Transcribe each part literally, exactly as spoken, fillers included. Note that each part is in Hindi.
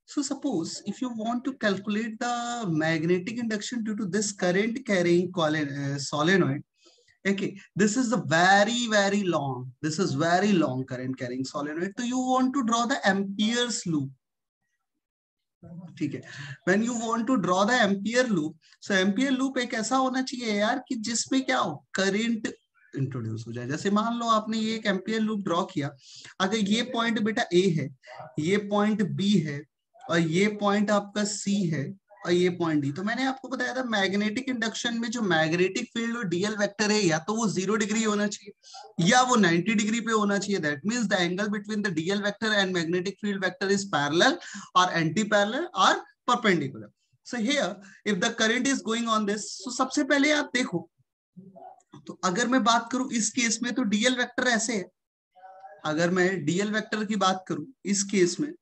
So suppose if you want to calculate the magnetic induction due to this current carrying solenoid, okay, this is the very, very long, this is very long current carrying solenoid. So you want to draw the Ampere's loop. ठीक है, when you want to draw the Ampere loop, so Ampere loop एक ऐसा होना चाहिए यार कि जिसमें क्या हो, करंट इंट्रोड्यूस हो जाए. जैसे मान लो आपने ये एक एम्पियर लूप ड्रॉ किया, अगर ये पॉइंट बेटा ए है, ये पॉइंट बी है, और ये पॉइंट आपका सी है, और ये पॉइंट डी, तो मैंने आपको बताया था मैग्नेटिक इंडक्शन में जो मैग्नेटिक फील्ड और डीएल वेक्टर है, या तो वो जीरो डिग्री होना चाहिए या वो नाइंटी डिग्री पे होना चाहिए. That means the angle between the DL vector and magnetic field vector is parallel और एंटी पैरेलल और perpendicular. So here if the current is going on this, so सबसे पहले आप देखो, तो अगर मैं बात करूं इस केस में, तो डीएल वेक्टर ऐसे है. अगर मैं डीएल वेक्टर की बात करूं इस केस में,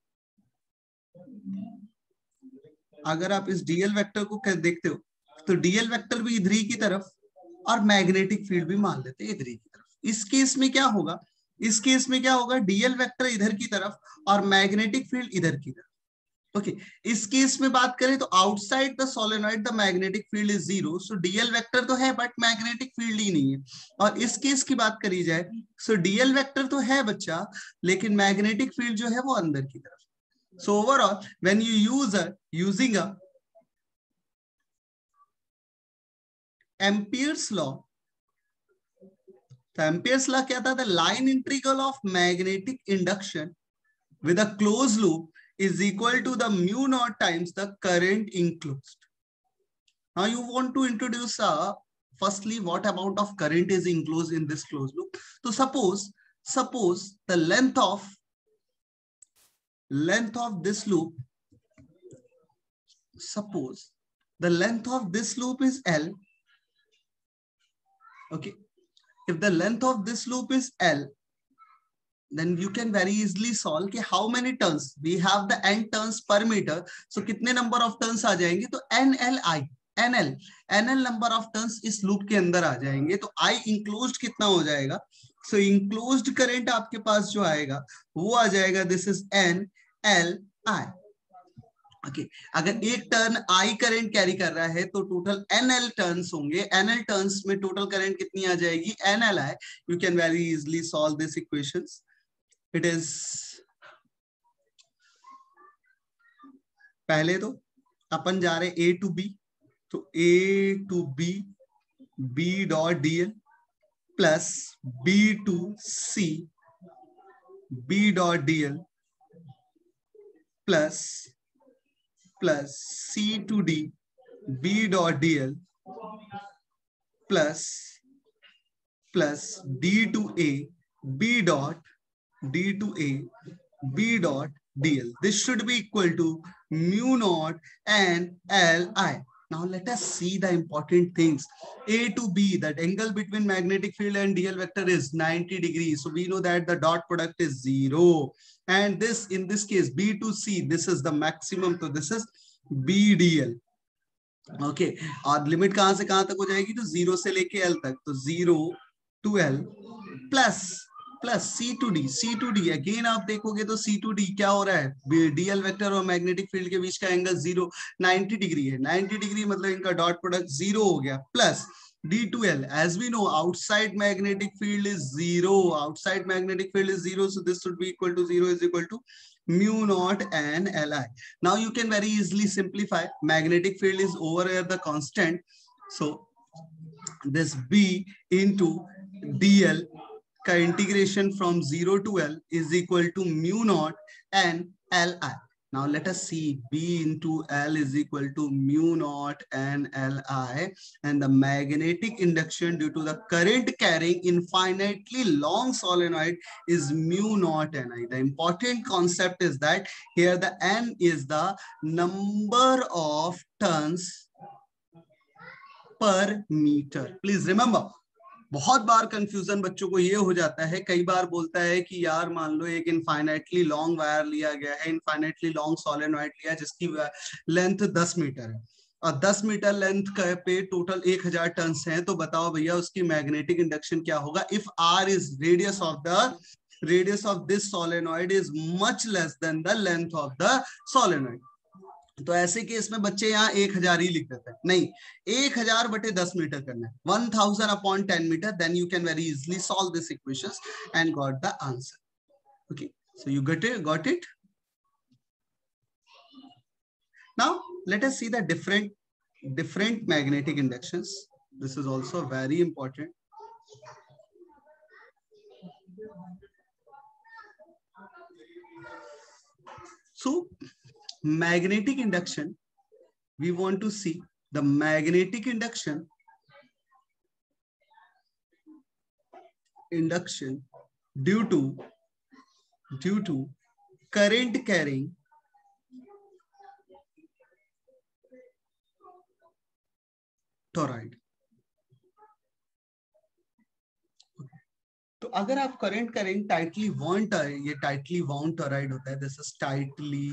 अगर आप इस डीएल वेक्टर को देखते हो, तो डीएल वेक्टर भी इधर ही की तरफ और मैग्नेटिक फील्ड भी मान लेते हैं इधर ही की तरफ. इस केस में क्या होगा, इस केस में क्या होगा, डीएल वेक्टर इधर की तरफ और मैग्नेटिक फील्ड इधर की तरफ. Okay okay. इस केस में बात करें तो outside the solenoid the magnetic field is zero, so DL vector तो है बट मैग्नेटिक फील्ड ही नहीं है. और इस केस की बात करी जाए, सो डीएल वेक्टर तो है बच्चा, लेकिन मैग्नेटिक फील्ड जो है वो अंदर की तरफ. So overall when you use a using a ampere's law, तो एम्पियर्स लॉ क्या था, the line integral of magnetic induction with a closed loop is equal to the mu naught times the current enclosed. Now you want to introduce uh, firstly what amount of current is enclosed in this closed loop. So suppose suppose the length of length of this loop, suppose the length of this loop is L. Okay, if the length of this loop is L, then you can very easily solve कि how many turns we have the n turns per meter. So कितने number of turns आ जाएंगे, तो N L I N L N L number of turns इस loop के अंदर आ जाएंगे. तो I enclosed कितना हो जाएगा, so enclosed current आपके पास जो आएगा वो आ जाएगा, this is N L I. Okay. अगर एक टर्न I करंट कैरी कर रहा है तो टोटल N L टर्न्स होंगे. N L टर्न्स में टोटल करंट कितनी आ जाएगी, N L I. You can very easily solve this equations. It is, पहले तो अपन जा रहे A to B, तो A to B B dot dl plus B to C B dot dl plus plus C to D B dot dl plus plus D to A B dot D to A B dot dl. This should be equal to mu naught and L I. Now let us see the important things. A to B, that angle between magnetic field and dl vector is ninety degrees. So we know that the dot product is zero. And this, in this case, B to C, this is the maximum. So this is B dl. Okay. और लिमिट कहां से कहां तक हो जाएगी, तो जीरो से लेके L तक, तो zero to L plus plus C to D, C to D again आप देखोगे तो C to D क्या हो रहा है, डीएल वेक्टर और मैग्नेटिक फील्ड के बीच का एंगल जीरो नाइंटी डिग्री है. नाइंटी डिग्री मतलब इनका डॉट प्रोडक्ट जीरो हो गया. Plus D to L, as we know outside magnetic field is zero, outside magnetic field is zero, so this should be equal to zero is equal to mu naught and L I. Now you can very easily simplify. Magnetic field is over here the constant, so this B into dl का integration from zero to L is equal to mu naught and L I. Now let us see, B into L is equal to mu naught and L I, and the magnetic induction due to the current carrying infinitely long solenoid is mu naught N I. The important concept is that here the N is the number of turns per meter. Please remember, बहुत बार कंफ्यूजन बच्चों को ये हो जाता है, कई बार बोलता है कि यार मान लो एक इनफाइनाइटली लॉन्ग वायर लिया गया है, इनफाइनाइटली लॉन्ग सोलेनॉइड लिया जिसकी लेंथ दस मीटर है और दस मीटर लेंथ पे टोटल एक हजार टर्न्स हैं, तो बताओ भैया उसकी मैग्नेटिक इंडक्शन क्या होगा if R is radius of the radius of this solenoid is much less than the length of the solenoid. तो ऐसे केस में बच्चे यहाँ एक हजार ही लिख देते हैं, नहीं, एक हजार बटे दस मीटर करना है, one thousand upon ten metre, then you can very easily solve this equations and got the answer. Okay, so you got it, got it. Now let us see the different different magnetic inductions. This is also very important. So magnetic induction, we want to see the magnetic induction induction due to due to current carrying toroid. तो अगर आप करंट करेंगे टाइटली वाउंड, ये टाइटली वाउंड टोरॉइड होता है, this is tightly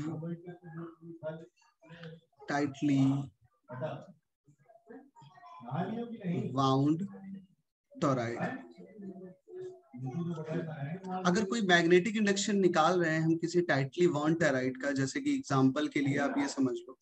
tightly wound toroid. अगर कोई मैग्नेटिक इंडक्शन निकाल रहे हैं हम किसी टाइटली वाउंड टोरॉइड का, जैसे कि एग्जांपल के लिए आप ये समझ लो,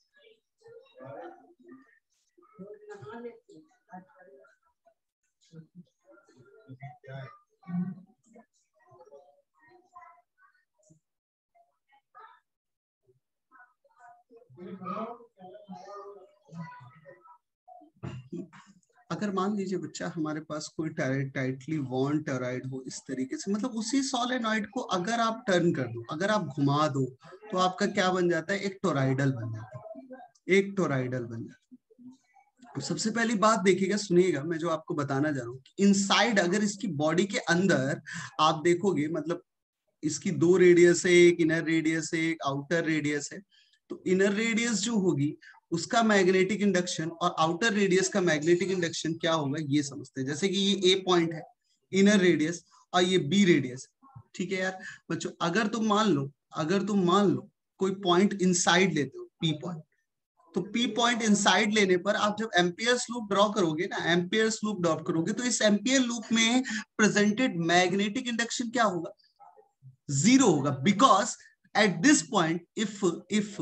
अगर मान लीजिए बच्चा हमारे पास कोई टाइटली वाउंड टोरॉइड हो इस तरीके से, मतलब उसी सोलेनॉइड को अगर आप टर्न कर दो, अगर आप घुमा दो, तो आपका क्या बन जाता है, एक टोरॉइडल बन जाता है, एक टोरॉइडल बन जाता है. सबसे पहली बात देखिएगा, सुनिएगा, मैं जो आपको बताना जा रहा हूँ, इनसाइड अगर इसकी बॉडी के अंदर आप देखोगे, मतलब इसकी दो रेडियस है, एक इनर रेडियस है, एक आउटर रेडियस है. तो इनर रेडियस जो होगी उसका मैग्नेटिक इंडक्शन और आउटर रेडियस का मैग्नेटिक इंडक्शन क्या होगा ये समझते हैं. जैसे कि ये ए पॉइंट है, इनर रेडियस, और ये बी रेडियस. ठीक है यार बच्चों, अगर तुम मान लो अगर तुम मान लो कोई पॉइंट इनसाइड लेते हो, पी पॉइंट, तो पी पॉइंट इनसाइड लेने पर आप जब एम्पियर्स लूप ड्रॉ करोगे ना, एम्पियर्स लूप ड्रॉ करोगे, तो इस एम्पियर लूप में प्रेजेंटेड मैग्नेटिक इंडक्शन क्या होगा, जीरो होगा. Because at this point if if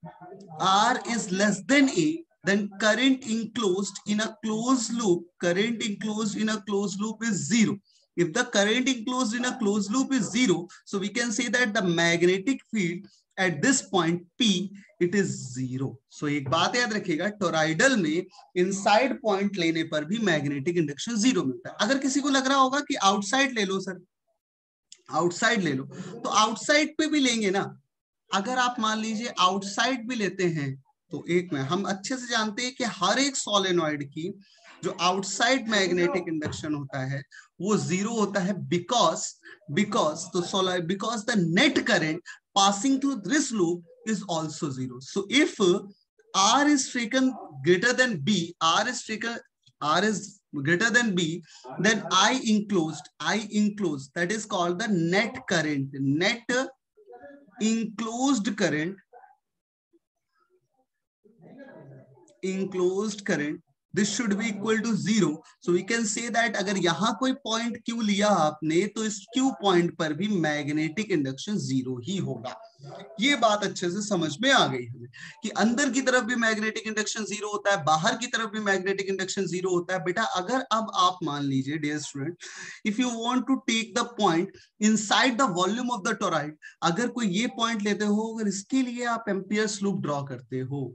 R is less than A, then current enclosed in a closed loop, current enclosed in a closed loop is zero. If the current enclosed in a closed loop is zero, so we can say that the magnetic field at this point P, it is zero. So एक बात याद रखिएगा, टोरॉइडल में इनसाइड पॉइंट लेने पर भी मैग्नेटिक इंडक्शन जीरो मिलता है. अगर किसी को लग रहा होगा कि आउटसाइड ले लो सर, आउटसाइड ले लो, तो आउटसाइड पे भी लेंगे ना. अगर आप मान लीजिए आउटसाइड भी लेते हैं, तो एक में हम अच्छे से जानते हैं कि हर एक सोलेनॉइड की जो आउटसाइड मैग्नेटिक इंडक्शन होता है वो जीरो होता है. बिकॉज बिकॉज तो solar because the net current passing through this loop is also zero. So if R is taken greater than B, R is taken R is greater than B, then I enclosed I enclosed that is called the net current. Net enclosed current enclosed current this should be equal to zero. So we can say that अगर यहाँ कोई पॉइंट Q लिया आपने, तो इस Q पॉइंट पर भी मैग्नेटिक इंडक्शन जीरो ही होगा. ये बात अच्छे से समझ में आ गई हमें कि अंदर की तरफ भी मैग्नेटिक इंडक्शन जीरो होता है, बाहर की तरफ भी मैग्नेटिक इंडक्शन जीरो होता है. बेटा अगर अब आप मान लीजिए dear student, if you want to take the point inside the volume of the toroid, अगर कोई ये पॉइंट लेते हो, अगर इसके लिए आप एम्पियर्स लूप ड्रॉ करते हो,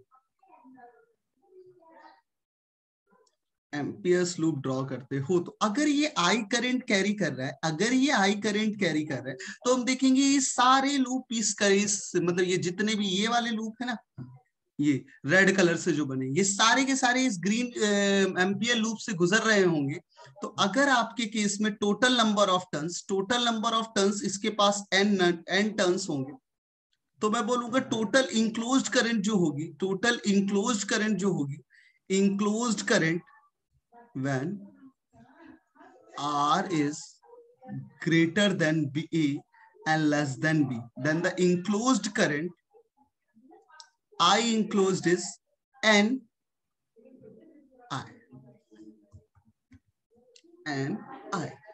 एम्पियर्स लूप ड्रॉ करते हो, तो अगर ये आई करंट कैरी कर रहा है, अगर ये आई करंट कैरी कर रहा है, तो हम देखेंगे ये सारे लूप इस इस मतलब ये जितने भी ये वाले लूप है ना, ये रेड कलर से जो बने, ये सारे के सारे इस ग्रीन एम्पियर लूप से गुजर रहे होंगे. तो अगर आपके केस में total number of turns total number of turns इसके पास एन एन टर्न्स होंगे, तो मैं बोलूंगा टोटल इंक्लोज्ड करंट जो होगी, टोटल इंक्लोज्ड करंट जो होगी, enclosed current when R is greater than B and less than B, then the enclosed current I enclosed is N I. N I.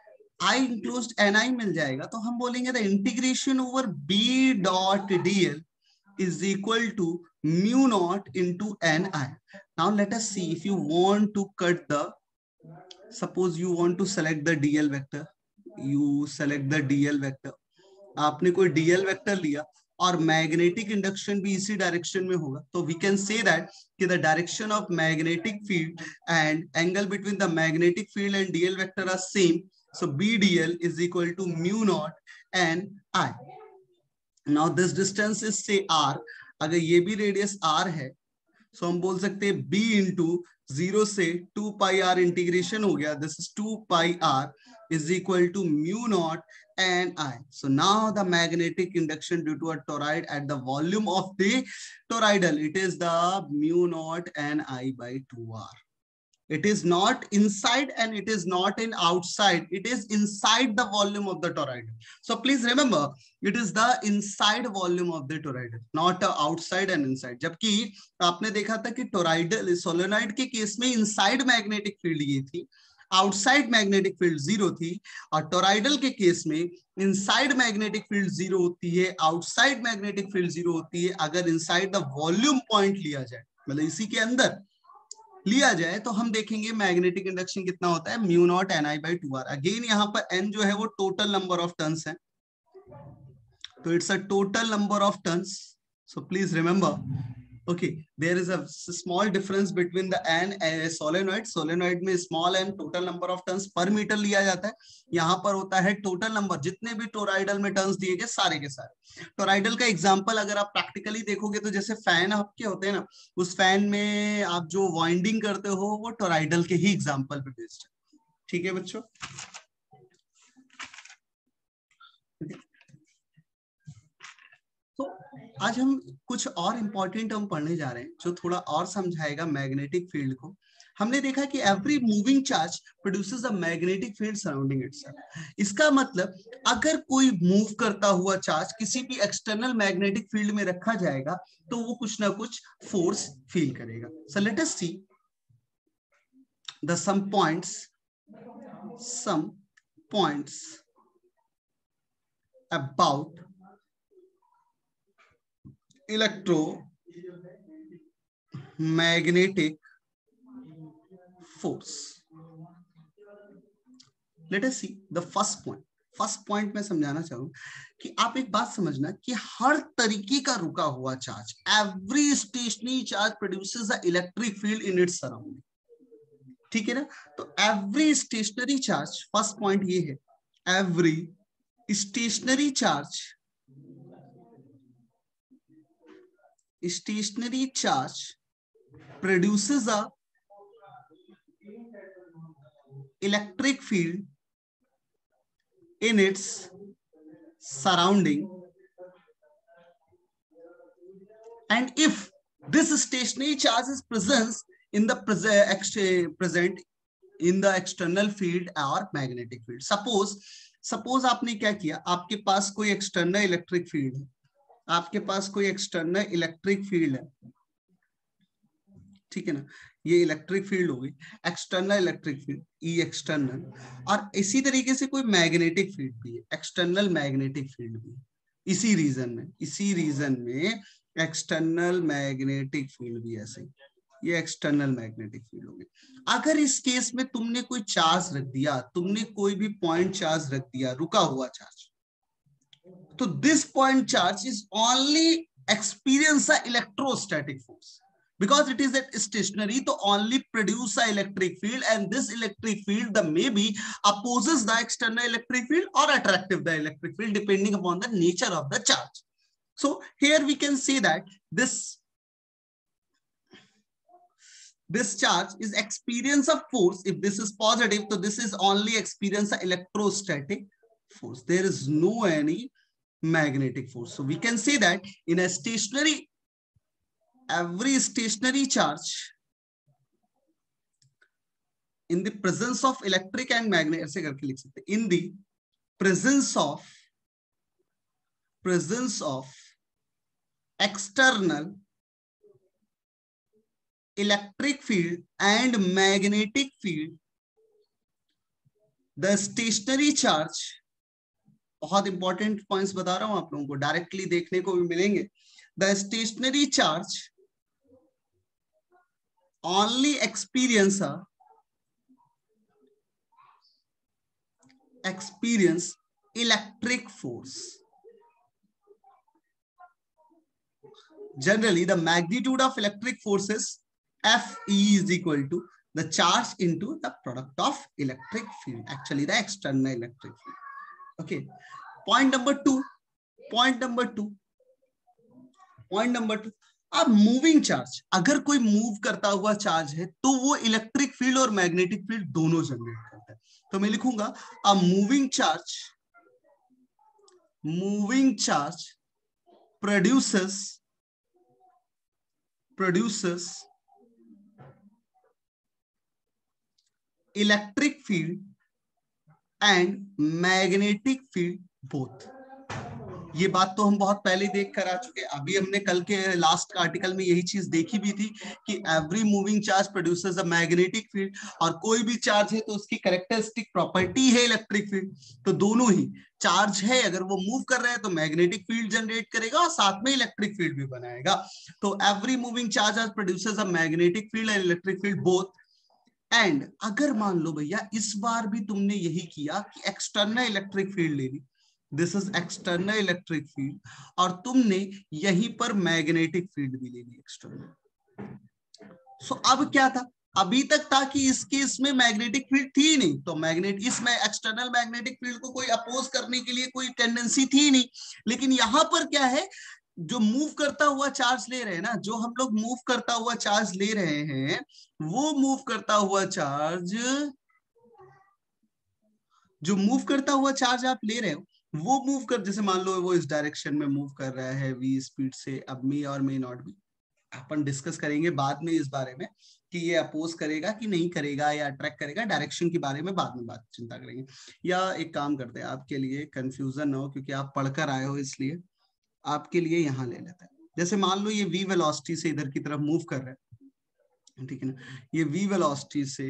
I enclosed N I मिल जाएगा, तो हम बोलेंगे the integration over B dot D L is equal to mu naught into ni. Now let us see, if you want to cut the, suppose you want to select the dl vector, you select the dl vector, आपने कोई dl vector लिया और मैग्नेटिक इंडक्शन भी इसी डायरेक्शन में होगा, तो वी कैन से दैट कि the direction of magnetic field and angle between the magnetic field and dl vector are same, so bdl is equal to mu naught and I. Now this distance is say r, अगर ये भी रेडियस r है, सो हम बोल सकते हैं b इंटू जीरो से टू पाई आर इंटीग्रेशन हो गया, this is two pi R is equal to mu naught and I. So now the magnetic induction due to a toroid at the volume of the toroidal, it is the mu naught and I by two R. It is not inside and it is not in outside. It is inside the volume of the toroidal. So please remember, it is the inside volume of the toroidal, not the outside and inside. जबकि आपने देखा था कि toroidal solenoid के केस में inside magnetic field ये थी, outside magnetic field zero थी, और toroidal के केस में inside magnetic field zero होती है, outside magnetic field zero होती है अगर inside the volume point लिया जाए, मतलब इसी के अंदर लिया जाए, तो हम देखेंगे मैग्नेटिक इंडक्शन कितना होता है, mu naught N I by two R. Again यहाँ पर एन जो है वो टोटल नंबर ऑफ टर्न्स है, तो it's a total number of turns. So please remember, okay, there is a small difference between the n solenoid. Solenoid में small n total number of turns per metre लिया जाता है, यहाँ पर होता है टोटल नंबर, जितने भी टोराइडल में टर्न्स दिए गए सारे के सारे. टोराइडल का एग्जांपल अगर आप प्रैक्टिकली देखोगे तो जैसे फैन आपके होते हैं ना, उस फैन में आप जो वाइंडिंग करते हो वो टोराइडल के ही एग्जांपल पे बेस्ड है. ठीक है बच्चों, तो आज हम कुछ और इंपॉर्टेंट टर्म पढ़ने जा रहे हैं जो थोड़ा और समझाएगा मैग्नेटिक फील्ड को. हमने देखा कि every moving charge produces a magnetic field surrounding itself. इसका मतलब अगर कोई मूव करता हुआ चार्ज किसी भी एक्सटर्नल मैग्नेटिक फील्ड में रखा जाएगा तो वो कुछ ना कुछ फोर्स फील करेगा. So let us see the some points some points about electromagnetic force. Let us see the first point. First point में समझाना चाहूँ कि आप एक बात समझना कि हर तरीके का रुका हुआ charge, every stationary charge produces a electric field in its surrounding. ठीक है ना, तो every stationary charge, first point ये है, every stationary charge stationary charge produces a electric field in its surrounding, and if this stationary charge is present in the present in the external field or magnetic field. suppose suppose आपने क्या किया, आपके पास कोई एक्सटर्नल इलेक्ट्रिक फील्ड है, आपके पास कोई एक्सटर्नल इलेक्ट्रिक फील्ड है, ठीक है ना, ये इलेक्ट्रिक फील्ड होगी, external electric field E external, और इसी तरीके से कोई मैग्नेटिक फील्ड भी है, एक्सटर्नल मैग्नेटिक फील्ड भी इसी रीजन में, इसी रीजन में एक्सटर्नल मैग्नेटिक फील्ड भी ऐसे, ये एक्सटर्नल मैग्नेटिक फील्ड होगी. अगर इस केस में तुमने कोई चार्ज रख दिया, तुमने कोई भी पॉइंट चार्ज रख दिया, रुका हुआ चार्ज, तो this point charge is only experience a electrostatic force because it is at stationary, तो only produce a electric field, and this electric field the maybe opposes the external electric field or attractive the electric field depending upon the nature of the charge. So here we can see that this this charge is experience of force. If this is positive, so this is only experience a electrostatic force. There is no any magnetic force. So we can say that in a stationary, every stationary charge in the presence of electric and magnet, ऐसे करके लिख सकते, in the presence of presence of external electric field and magnetic field, the stationary charge, बहुत इंपॉर्टेंट पॉइंट्स बता रहा हूं आप लोगों को, डायरेक्टली देखने को भी मिलेंगे। The stationary charge only experience a experience electric force. Generally, the magnitude of electric forces F E is equal to the charge into the product of electric field, actually the external electric field. Okay. Point number two. Point number two. Point number two. अब मूविंग चार्ज, अगर कोई मूव करता हुआ चार्ज है तो वो इलेक्ट्रिक फील्ड और मैग्नेटिक फील्ड दोनों जनरेट करता है। तो मैं लिखूंगा a moving charge, moving charge produces produces electric field and magnetic field both. ये बात तो हम बहुत पहले देख कर आ चुके हैं। अभी हमने कल के लास्ट आर्टिकल में यही चीज देखी भी थी कि every moving charge produces a magnetic field, और कोई भी चार्ज है तो उसकी कैरेक्टरिस्टिक प्रॉपर्टी है इलेक्ट्रिक फील्ड। तो दोनों ही चार्ज है, अगर वो मूव कर रहा है तो मैग्नेटिक फील्ड जनरेट करेगा और साथ में इलेक्ट्रिक फील्ड भी बनाएगा। तो every moving charge produces a magnetic field and electric field both. And अगर मान लो भैया इस बार भी तुमने यही किया कि एक्सटर्नल इलेक्ट्रिक फील्ड ले ली, this is external electric field, और तुमने यहीं पर मैग्नेटिक फील्ड भी ले ली एक्सटर्नल। सो so, अब क्या था, अभी तक था कि इस केस में मैग्नेटिक फील्ड थी नहीं, तो मैग्नेट इसमें एक्सटर्नल मैग्नेटिक फील्ड को कोई अपोज करने के लिए कोई टेंडेंसी थी नहीं। लेकिन यहां पर क्या है, जो मूव करता हुआ चार्ज ले रहे हैं ना, जो हम लोग मूव करता हुआ चार्ज ले रहे हैं, वो मूव करता हुआ चार्ज, जो मूव करता हुआ चार्ज आप ले रहे हो वो मूव कर, जैसे मान लो वो इस डायरेक्शन में मूव कर रहा है वी स्पीड से। अब मी और मे नॉट बी, अपन डिस्कस करेंगे बाद में इस बारे में कि ये अपोज करेगा कि नहीं करेगा या अट्रैक्ट करेगा, डायरेक्शन के बारे में बाद में बात चिंता करेंगे। या एक काम करते हैं, आपके लिए कंफ्यूजन ना हो क्योंकि आप पढ़कर आए हो, इसलिए आपके लिए यहाँ ले लेते हैं। जैसे मान लो ये वी वेलोसिटी से इधर की तरफ मूव कर रहा है, ठीक है ना, ये वी वेलोसिटी से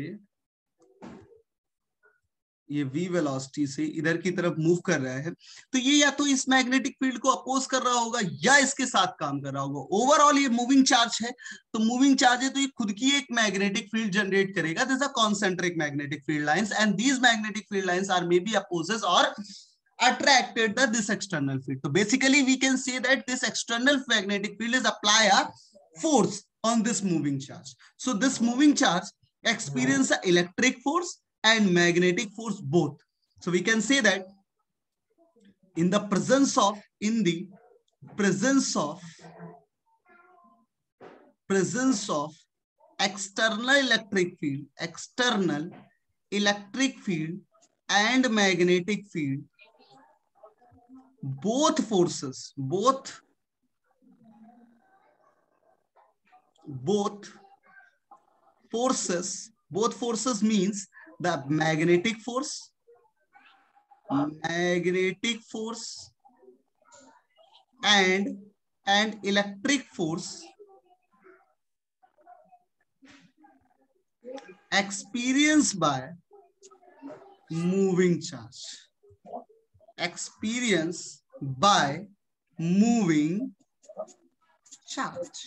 ये v वेलोसिटी से इधर की तरफ मूव कर रहा है, तो ये या तो इस मैग्नेटिक फील्ड को अपोज कर रहा होगा या इसके साथ काम कर रहा होगा। ओवरऑल ये मूविंग चार्ज है, तो मूविंग चार्ज है तो ये खुद की एक मैग्नेटिक फील्ड जनरेट करेगा। This are concentric magnetic field lines and these magnetic field lines are may be opposes और attracted the this external field. So basically we can say that this external magnetic field is apply a force on this moving charge. So this moving charge experience a electric force and magnetic force both. So we can say that in the presence of in the presence of presence of external electric field, external electric field and magnetic field, both forces, both both forces, both forces means the magnetic force, magnetic force and and electric force experienced by moving charge, experience by moving charge.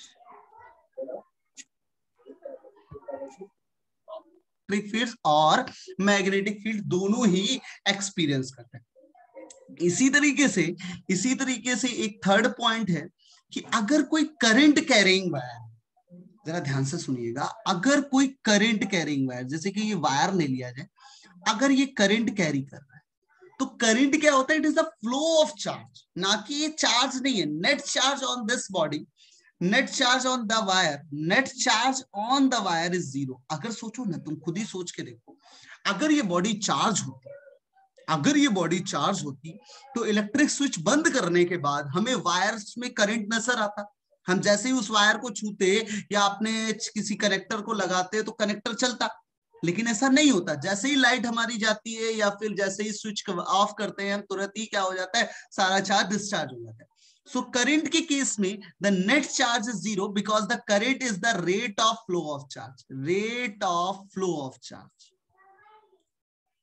Electric field और मैग्नेटिक फील्ड दोनों ही एक्सपीरियंस करते हैं। इसी तरीके से इसी तरीके से एक थर्ड पॉइंट है कि अगर कोई करंट कैरिंग वायर, जरा ध्यान से सुनिएगा, अगर कोई करंट कैरिंग वायर, जैसे कि ये वायर ले लिया जाए, अगर ये करंट कैरी कर रहा है तो करंट क्या होता है, it is the flow of charge, ना कि ये चार्ज नहीं है। Net charge on this body, net charge on the wire, net charge on the wire is zero. अगर सोचो ना, तुम खुद ही सोच के देखो, अगर ये बॉडी चार्ज होती अगर ये बॉडी चार्ज होती तो इलेक्ट्रिक स्विच बंद करने के बाद हमें वायर्स में करंट नजर आता। हम जैसे ही उस वायर को छूते या अपने किसी कनेक्टर को लगाते तो कनेक्टर चलता, लेकिन ऐसा नहीं होता। जैसे ही लाइट हमारी जाती है या फिर जैसे ही स्विच ऑफ करते हैं, तुरंत ही क्या हो जाता है, सारा चार्ज डिस्चार्ज हो जाता है। सो करंट के केस में the net charge is zero because the current is the rate of flow of charge, rate of flow of charge.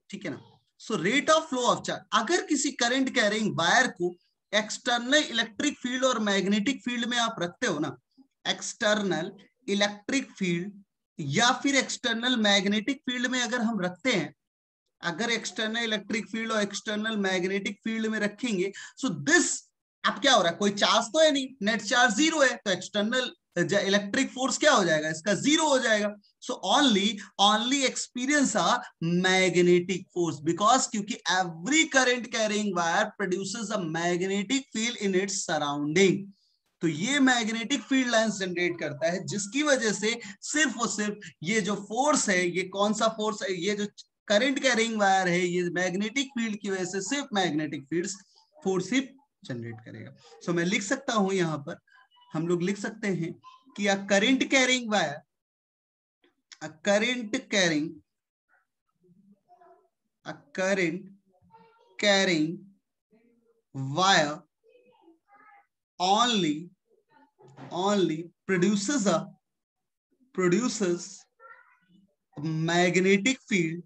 ठीक है ना। So rate of flow of charge, अगर किसी करंट कैरिंग वायर को एक्सटर्नल इलेक्ट्रिक फील्ड और मैग्नेटिक फील्ड में आप रखते हो ना, एक्सटर्नल इलेक्ट्रिक फील्ड या फिर एक्सटर्नल मैग्नेटिक फील्ड में अगर हम रखते हैं, अगर एक्सटर्नल इलेक्ट्रिक फील्ड और एक्सटर्नल मैग्नेटिक फील्ड में रखेंगे, सो दिस, अब क्या हो रहा है, कोई चार्ज तो है नहीं, नेट चार्ज जीरो है, तो एक्सटर्नल इलेक्ट्रिक फोर्स क्या हो जाएगा, इसका जीरो हो जाएगा. So only only experience a magnetic force, because क्योंकि every current carrying wire produces a magnetic field in its surrounding. तो ये मैग्नेटिक फील्ड लाइंस जनरेट करता है, जिसकी वजह से सिर्फ और सिर्फ ये जो फोर्स है, ये कौन सा फोर्स है, ये जो करंट कैरिंग वायर है, ये मैग्नेटिक फील्ड की वजह से सिर्फ मैग्नेटिक फील्ड फोर्स ही जनरेट करेगा. सो so, मैं लिख सकता हूं, यहां पर हम लोग लिख सकते हैं कि a current carrying wire, a current carrying a current carrying wire only only produces a produces a magnetic field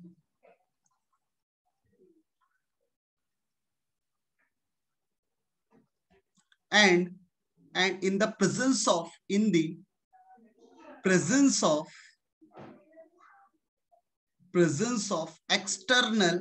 and and in the presence of in the presence of presence of external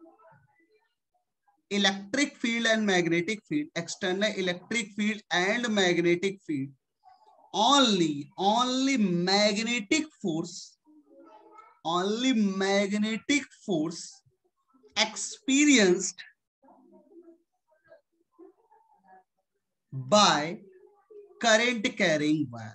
electric field and magnetic field, external electric field and magnetic field, only only magnetic force only magnetic force experienced by current carrying wire.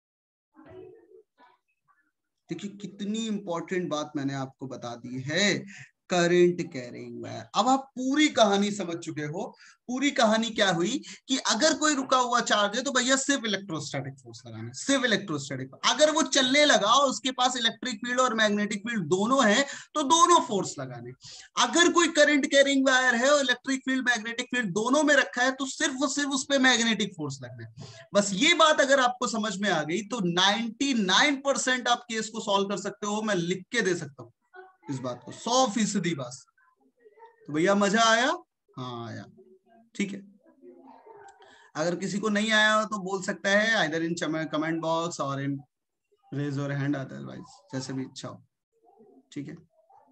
देखिए कितनी इंपॉर्टेंट बात मैंने आपको बता दी है, करंट कैरिंग वायर. अब आप पूरी कहानी समझ चुके हो. पूरी कहानी क्या हुई कि अगर कोई रुका हुआ चार्ज है तो भैया सिर्फ इलेक्ट्रोस्टैटिक फोर्स लगाना, सिर्फ इलेक्ट्रोस्टैटिक. अगर वो चलने लगा और उसके पास इलेक्ट्रिक फील्ड और मैग्नेटिक फील्ड दोनों है तो दोनों फोर्स लगाने. अगर कोई करंट कैरिंग वायर है और इलेक्ट्रिक फील्ड मैग्नेटिक फील्ड दोनों में रखा है तो सिर्फ और सिर्फ उस पर मैग्नेटिक फोर्स लगना है. बस ये बात अगर आपको समझ में आ गई तो निन्यानवे परसेंट आप केस को सॉल्व कर सकते हो. मैं लिख के दे सकता हूं इस बात को, सौ फीसदी बात. तो भैया मजा आया? हाँ आया. ठीक है, अगर किसी को नहीं आया हो तो बोल सकता है आइदर इन कमेंट बॉक्स और in raise your hand, otherwise जैसे भी इच्छा हो. ठीक है,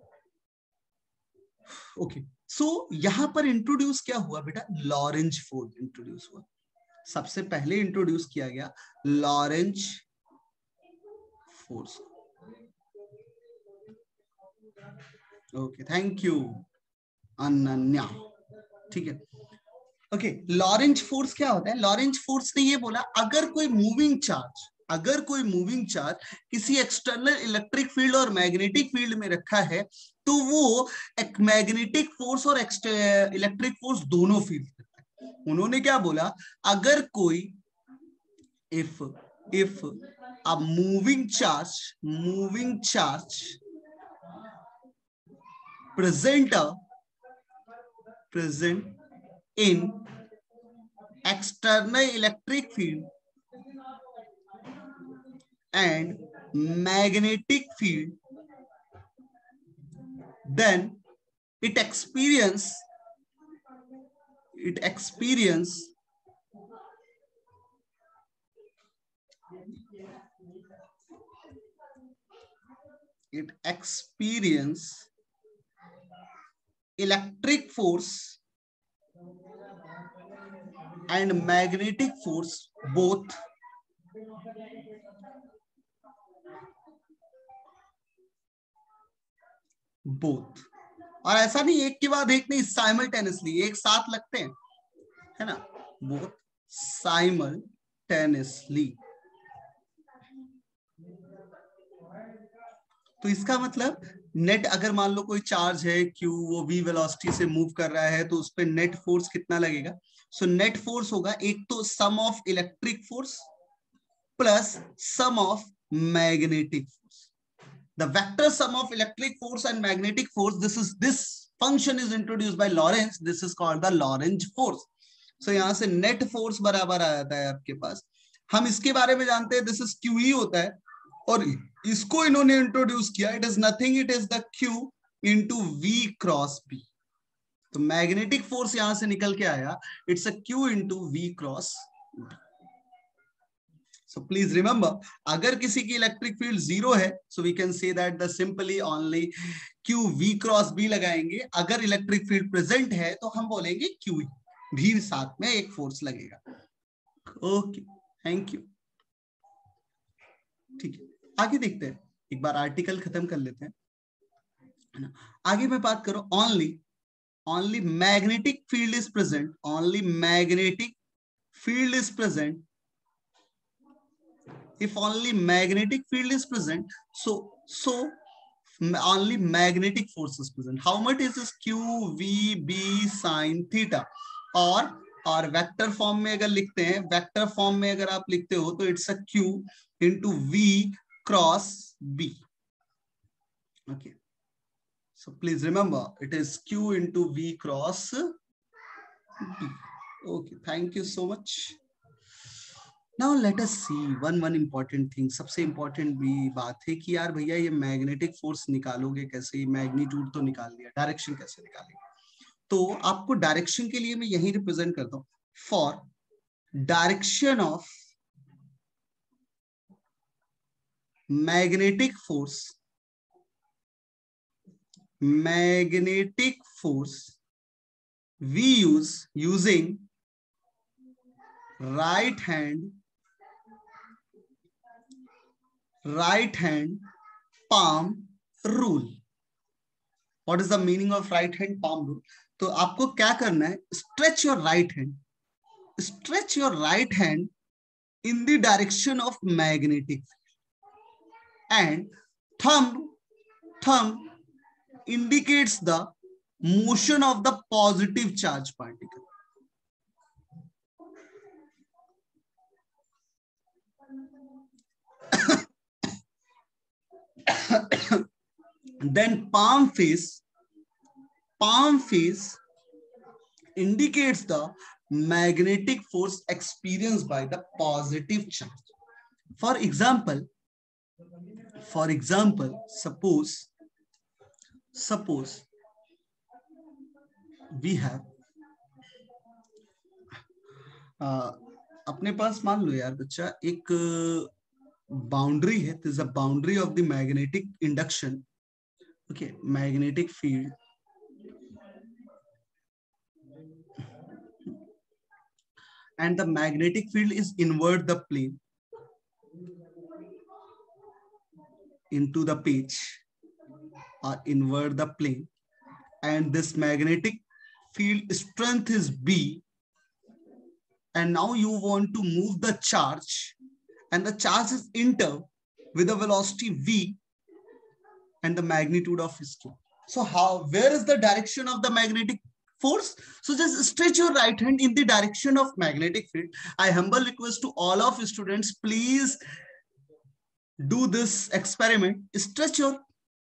ओके. सो यहां पर इंट्रोड्यूस क्या हुआ बेटा, लॉरेंज फोर्स इंट्रोड्यूस हुआ. सबसे पहले इंट्रोड्यूस किया गया Lorentz force. Okay, thank you Ananya. ठीक है, ओके. लॉरेंज फोर्स क्या होता है? लॉरेंज फोर्स ने ये बोला अगर कोई मूविंग चार्ज अगर कोई मूविंग चार्ज किसी एक्सटर्नल इलेक्ट्रिक फील्ड और मैग्नेटिक फील्ड में रखा है तो वो एक मैग्नेटिक फोर्स और इलेक्ट्रिक फोर्स दोनों फील करता है. उन्होंने क्या बोला, अगर कोई if if a moving charge moving charge present a present in external electric field and magnetic field, then it experience it experience it experience electric force and magnetic force both both. और ऐसा नहीं एक के बाद एक नहीं, साइमल्टेनियसली एक साथ लगते हैं, है ना, बोथ साइमल्टेनियसली. तो इसका मतलब नेट, अगर मान लो कोई चार्ज है क्यू, वो v वेलोसिटी से मूव कर रहा है तो उस पर नेट फोर्स कितना लगेगा. सो नेट फोर्स होगा एक तो sum of electric force plus sum of magnetic force. The vector sum of electric force and magnetic force, this is this function is introduced by Lorentz, this is called the Lorentz force. So यहां से नेट फोर्स बराबर आ जाता है आपके पास. हम इसके बारे में जानते हैं, दिस इज क्यू ई होता है, और इसको इन्होंने इंट्रोड्यूस किया. It is nothing, it is the Q into V cross B. तो मैग्नेटिक फोर्स यहां से निकल के आया, it's a Q into V cross B. So please remember, अगर किसी की इलेक्ट्रिक फील्ड जीरो है, so we can say that the simply only Q V cross B लगाएंगे। अगर इलेक्ट्रिक फील्ड प्रेजेंट है तो हम बोलेंगे Q भी साथ में एक फोर्स लगेगा। Okay, thank you. ठीक है, आगे देखते हैं, एक बार आर्टिकल खत्म कर लेते हैं। आगे मैं बात करूं, only only magnetic field is present, only magnetic field is present if only magnetic field is present, so so only magnetic force is present. How much is this q v b sin theta? और और वेक्टर फॉर्म में अगर लिखते हैं, वेक्टर फॉर्म में अगर आप लिखते हो तो it's a q into v cross b. Okay, so please remember it is q into v cross b. Okay, thank you so much. Now let us see one one important thing. सबसे important भी बात है कि यार भैया ये मैग्नेटिक फोर्स निकालोगे कैसे, मैग्नीट्यूड तो निकाल लिया, डायरेक्शन कैसे निकालेंगे? तो आपको डायरेक्शन के लिए मैं यही रिप्रेजेंट करता हूं, for direction of magnetic force, magnetic force we use using right hand right hand palm rule. What is the meaning of right hand palm rule? तो आपको क्या करना है, stretch your right hand, stretch your right hand in the direction of magnetic field, and thumb thumb indicates the motion of the positive charge particle. Then palm face, palm face indicates the magnetic force experienced by the positive charge. For example, for example, suppose, suppose we have uh, अपने पास मान लो यार बच्चा एक बाउंड्री है, this is a boundary of the magnetic induction. Okay, magnetic field and the magnetic field is invert the plane into the pitch or invert the plane, and this magnetic field strength is B, and now you want to move the charge and the charge is enter with a velocity V and the magnitude of q. So how, where is the direction of the magnetic force? So just stretch your right hand in the direction of magnetic field. I humble request to all of students, please do this experiment. Stretch your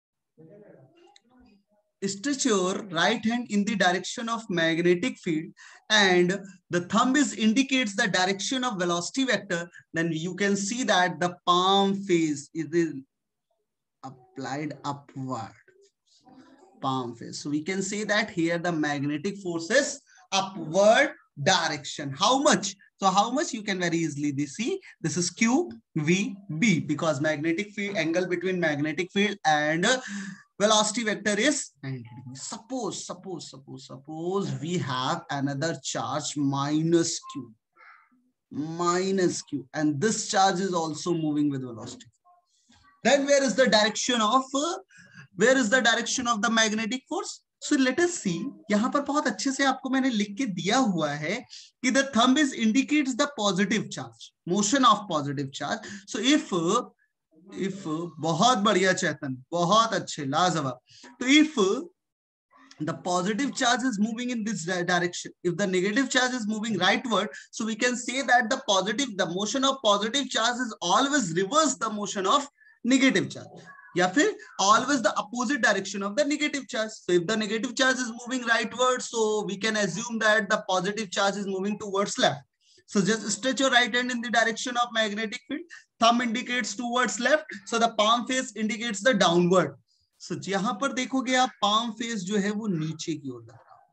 stretch your right hand in the direction of magnetic field, and the thumb is indicates the direction of velocity vector. Then you can see that the palm face is in applied upward, palm face. So we can say that here the magnetic force is upward direction. How much? So how much you can very easily see, this is Q V B, because magnetic field, angle between magnetic field and velocity vector is ninety degrees. Suppose, suppose, suppose, suppose we have another charge minus Q, minus Q, and this charge is also moving with velocity. Then where is the direction of uh, where is the direction of the magnetic force? So let us see. यहाँ पर बहुत अच्छे से आपको मैंने लिख के दिया हुआ है कि the thumb is indicates the positive charge, motion of positive charge. So if if बहुत बढ़िया चेतन, बहुत अच्छे, लाजवाब. तो if the positive charge is moving in this direction, if the negative charge is moving rightward, so we can say that the positive, the motion of positive charge is always reverse the motion of negative charge, या फिर always the opposite direction of the negative charge. So if the negative charge is moving rightward, so we can assume that the positive charge is moving towards left. So just stretch your right hand in the direction of magnetic field. Thumb indicates towards left, so the palm face indicates the downward. So so, यहां पर देखोगे आप पाम फेस जो है वो नीचे की ओर जा रहा है,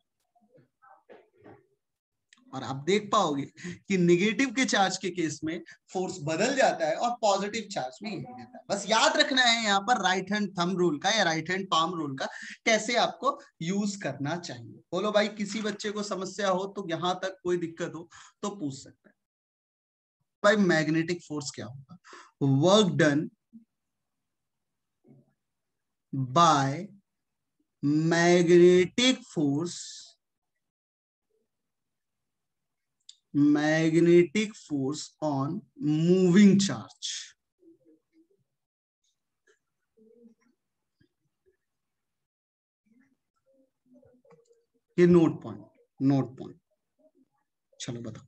और आप देख पाओगे कि निगेटिव के चार्ज के केस में फोर्स बदल जाता है और पॉजिटिव चार्ज में यही रहता है। बस याद रखना है यहाँ पर राइट हैंड थंब रूल का या राइट हैंड पाम रूल का कैसे आपको यूज करना चाहिए। बोलो भाई, किसी बच्चे को समस्या हो तो यहां तक कोई दिक्कत हो तो पूछ सकता है। भाई मैग्नेटिक फोर्स क्या होगा? Work done by magnetic force, magnetic force on moving charge. ये नोट पॉइंट, नोट पॉइंट, चलो बताओ,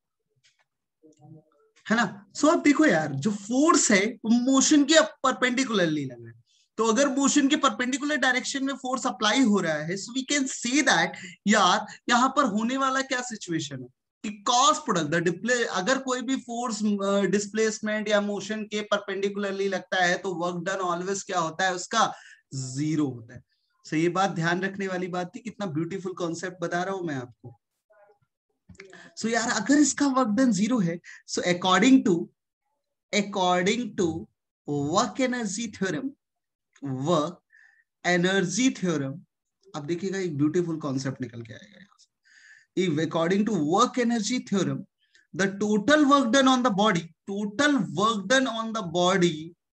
है ना। सो so, आप देखो यार, जो फोर्स है वो मोशन के परपेंडिकुलरली लग रहा है, तो अगर मोशन के परपेंडिकुलर डायरेक्शन में फोर्स अप्लाई हो रहा है, so we can say that यार यहां पर होने वाला क्या सिचुएशन है कि क्रॉस प्रोडक्ट द डिस्प्ले, अगर कोई भी फोर्स डिस्प्लेसमेंट या मोशन के परपेंडिकुलरली लगता है तो वर्क डन ऑलवेज क्या होता है, उसका जीरो होता है। सो so, ये बात ध्यान रखने वाली बात थी, कितना ब्यूटीफुल कॉन्सेप्ट बता रहा हूं मैं आपको। सो so, यार अगर इसका वर्क डन जीरो है, so according to according to work energy theorem, work energy theorem, अब देखिएगा एक ब्यूटीफुल कॉन्सेप्ट निकल के आएगा यहां से। If according to work energy theorem the total work done on the body, total work done on the body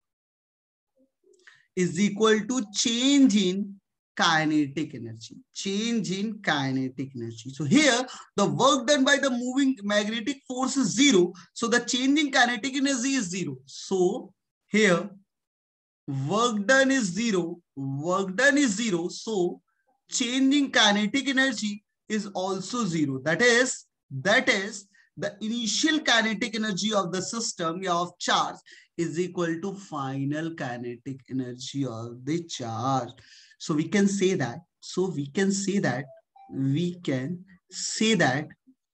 is equal to change in kinetic energy, change in kinetic energy. So here the work done by the moving magnetic force is zero, so the change in kinetic energy is zero. So here work done is zero, work done is zero, so change in kinetic energy is also zero. That is, that is the initial kinetic energy of the system of charge is equal to final kinetic energy of the charge. So we can say that, so we can say that, we can say that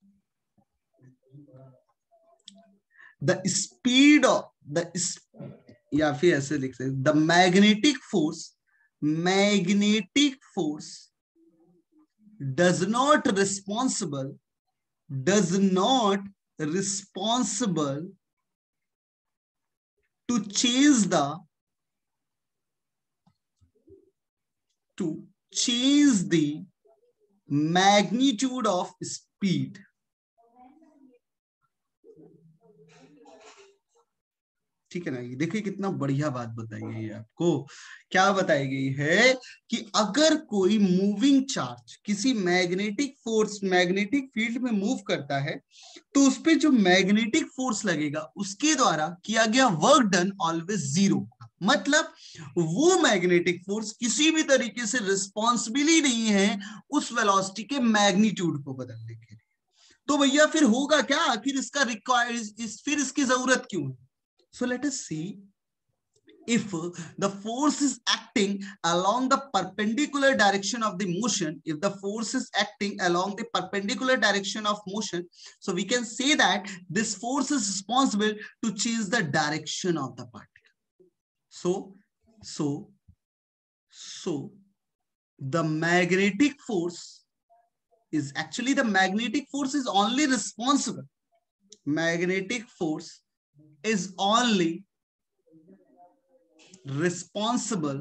the speed of the, या फिर ऐसे लिख सकते, the magnetic force, magnetic force does not responsible, does not responsible to change the, to change the magnitude of speed. ठीक है ना। ये देखिए कितना बढ़िया बात बताई गई है आपको। क्या बताई गई है कि अगर कोई मूविंग चार्ज किसी मैग्नेटिक फोर्स, मैग्नेटिक फील्ड में मूव करता है, तो उस पे जो मैग्नेटिक फोर्स लगेगा उसके द्वारा किया गया वर्क डन ऑलवेज जीरो। मतलब वो मैग्नेटिक फोर्स किसी भी तरीके से रिस्पॉन्सिबल ही नहीं है उस वेलोसिटी के मैग्नीट्यूड को बदलने के लिए। तो भैया फिर होगा क्या, आखिर इसका रिक्वायर इस, फिर इसकी जरूरत क्यों है? So let us see, if the force is acting along the perpendicular direction of the motion, if the force is acting along the perpendicular direction of motion, so we can say that this force is responsible to change the direction of the particle. So, so, so the magnetic force is actually, the magnetic force is only responsible, magnetic force is only responsible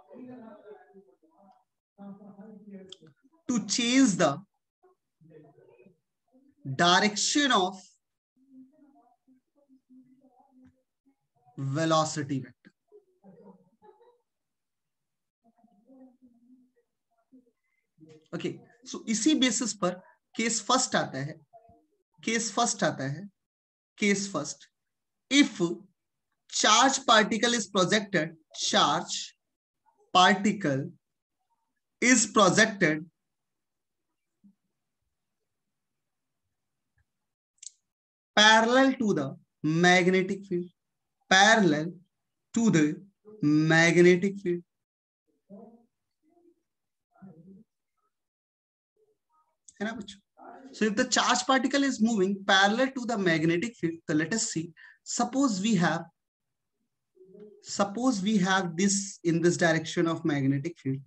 to change the direction of velocity vector. Okay okay, so so इसी बेसिस पर केस फर्स्ट आता है, केस फर्स्ट आता है, case first, if charge particle is projected, charge particle is projected parallel to the magnetic field, parallel to the magnetic field. है ना बच्चों? So if the charge particle is moving parallel to the magnetic field, so let us see, suppose we have, suppose we have this in this direction of magnetic field,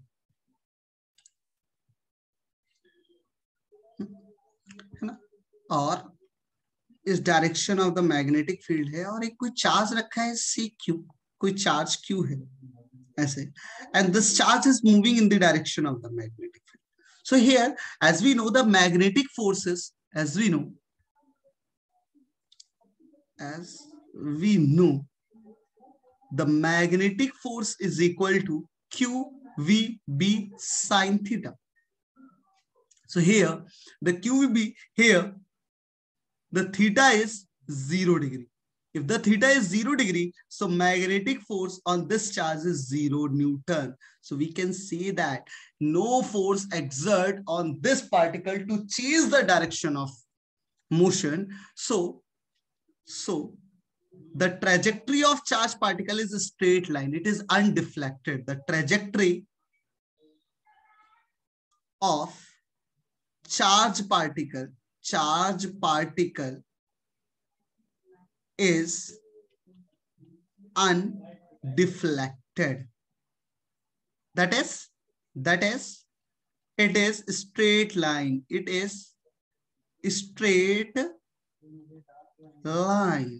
है ना, और इस direction of the magnetic field है और एक कोई चार्ज रखा है सी क्यू, कोई चार्ज क्यू है ऐसे, and this charge is moving in the direction of the magnetic field. So here as we know the magnetic forces, as we know as we know the magnetic force is equal to Q V B sin theta. So here the Q V B, here the theta is zero degree. If the theta is zero degree, so magnetic force on this charge is zero Newton. So we can say that no force exert on this particle to change the direction of motion. So So the trajectory of charge particle is a straight line. It is undeflected. The trajectory of charge particle, charge particle is undeflected. That is, that is, it is straight line. It is straight line.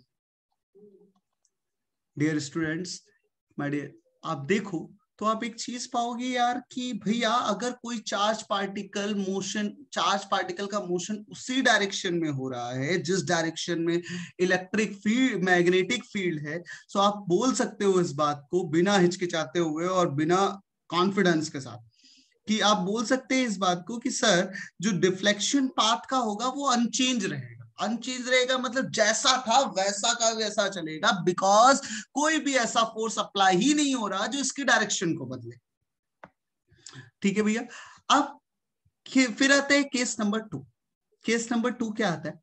Dear students, my dear, आप देखो तो आप एक चीज पाओगे यार कि भैया अगर कोई charge particle motion, charge particle का मोशन उसी डायरेक्शन में हो रहा है जिस डायरेक्शन में इलेक्ट्रिक फील्ड, मैग्नेटिक फील्ड है, सो आप बोल सकते हो इस बात को बिना हिचकिचाते हुए और बिना कॉन्फिडेंस के साथ कि आप बोल सकते हैं इस बात को कि सर जो डिफ्लेक्शन पाथ का होगा वो अनचेंज रहेगा. अनचेंज रहेगा मतलब जैसा था वैसा का वैसा चलेगा, बिकॉज कोई भी ऐसा फोर्स अप्लाई ही नहीं हो रहा जो इसकी डायरेक्शन को बदले. ठीक है भैया. अब फिर आते हैं case number two. Case number two क्या आता है?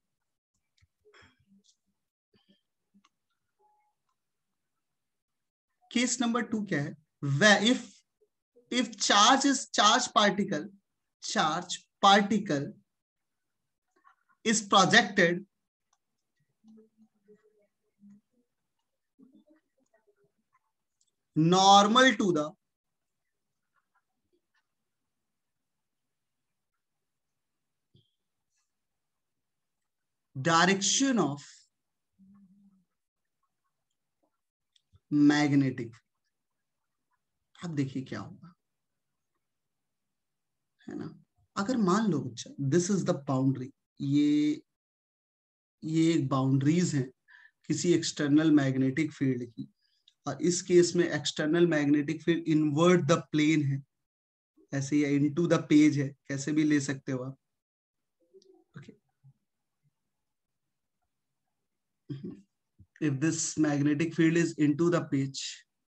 केस नंबर टू क्या है? Where if if charge is charge particle, charge particle is projected normal to the direction of magnetic. अब देखिए क्या होगा, है ना. अगर मान लो बच्चा दिस इज द बाउंड्री, ये ये एक बाउंड्रीज है किसी एक्सटर्नल मैग्नेटिक फील्ड की, और इस केस में external magnetic field invert the plane है ऐसे, या इनटू द पेज है, कैसे भी ले सकते हो आप. Okay, if this magnetic field is into the page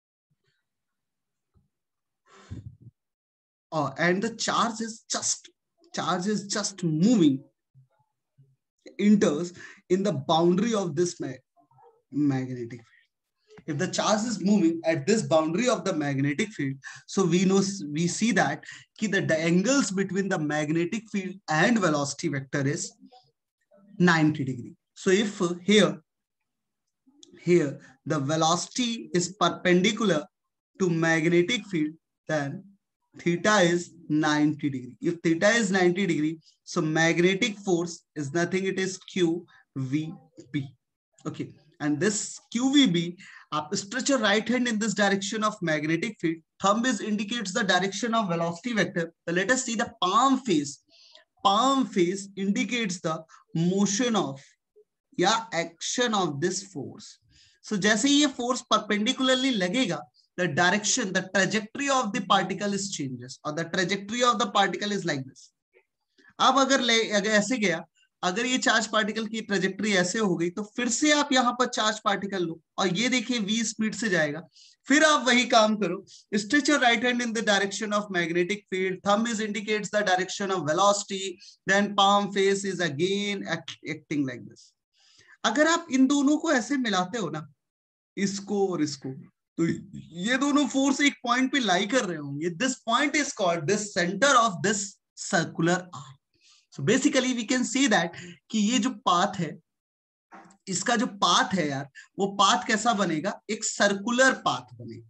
uh, and the charge is just charge is just moving, enters in the boundary of this ma magnetic field. If the charge is moving at this boundary of the magnetic field, so we know, we see that ki the angles between the magnetic field and velocity vector is ninety degree. So if uh, here here the velocity is perpendicular to magnetic field, then theta is ninety degree. If theta is ninety degree, so magnetic force is nothing, it is Q V B. Okay, and this Q V B, आप stretch your right hand in this direction of magnetic field, thumb is indicates the direction of velocity vector. So let us see the palm face. Palm face indicates the motion of या action of this force. So जैसे ये force perpendicularly लगेगा, the direction, the trajectory of the particle is changes, or the trajectory of the particle is like this. अब अगर ले अगर ऐसे गया, अगर ये चार्ज पार्टिकल की ट्रेजेक्टरी ऐसे हो गई, तो फिर से आप यहाँ पर चार्ज पार्टिकल लो और ये देखिए v स्पीड से जाएगा. फिर आप वही काम करो, stretch your right hand in the direction of magnetic field, thumb is indicates the direction of velocity, then palm face is again act, acting like this. अगर आप इन दोनों को ऐसे मिलाते हो ना, इसको और इसको, तो ये दोनों फोर्स एक पॉइंट पे लाई कर रहे होंगे. This point is called this centre of this circular arc. So basically we can see that कि ये जो पाथ है, इसका जो पाथ है यार, वो पाथ कैसा बनेगा, एक सर्कुलर पाथ बनेगा।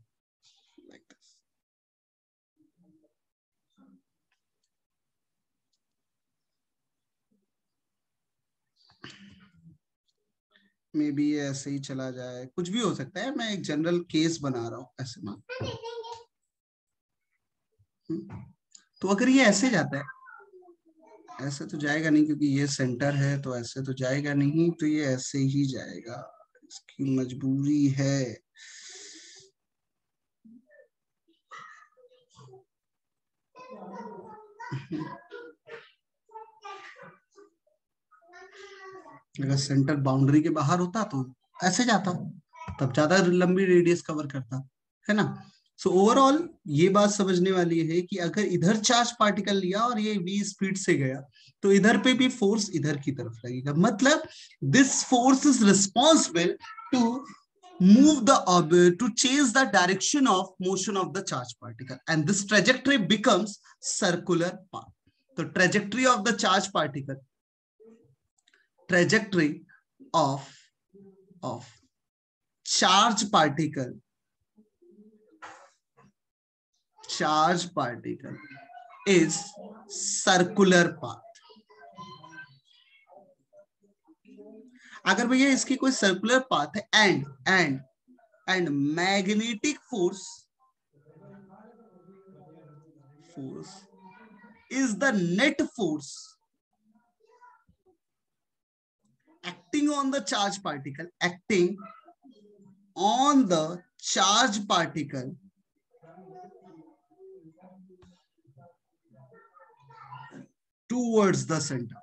मे बी ये ऐसे ही चला जाए, कुछ भी हो सकता है, मैं एक जनरल केस बना रहा हूं ऐसे मान। तो अगर ये ऐसे जाता है, ऐसे तो जाएगा नहीं क्योंकि ये सेंटर है, तो ऐसे तो जाएगा नहीं, तो ये ऐसे ही जाएगा, इसकी मजबूरी है। अगर सेंटर बाउंड्री के बाहर होता तो ऐसे जाता, तब ज्यादा लंबी रेडियस कवर करता, है ना। सो ओवरऑल ये बात समझने वाली है कि अगर इधर चार्ज पार्टिकल लिया और ये v स्पीड से गया, तो इधर पे भी फोर्स इधर की तरफ लगेगा। मतलब this force is responsible to move the orbit, to change the direction of motion of the charge particle, and this trajectory becomes circular path. So trajectory of the charge particle, trajectory of of charge particle, charge particle is circular path. अगर भैया इसकी कोई सर्कुलर पाथ है, and and and magnetic force force is the net force acting on the charge particle, acting on the charge particle towards the center.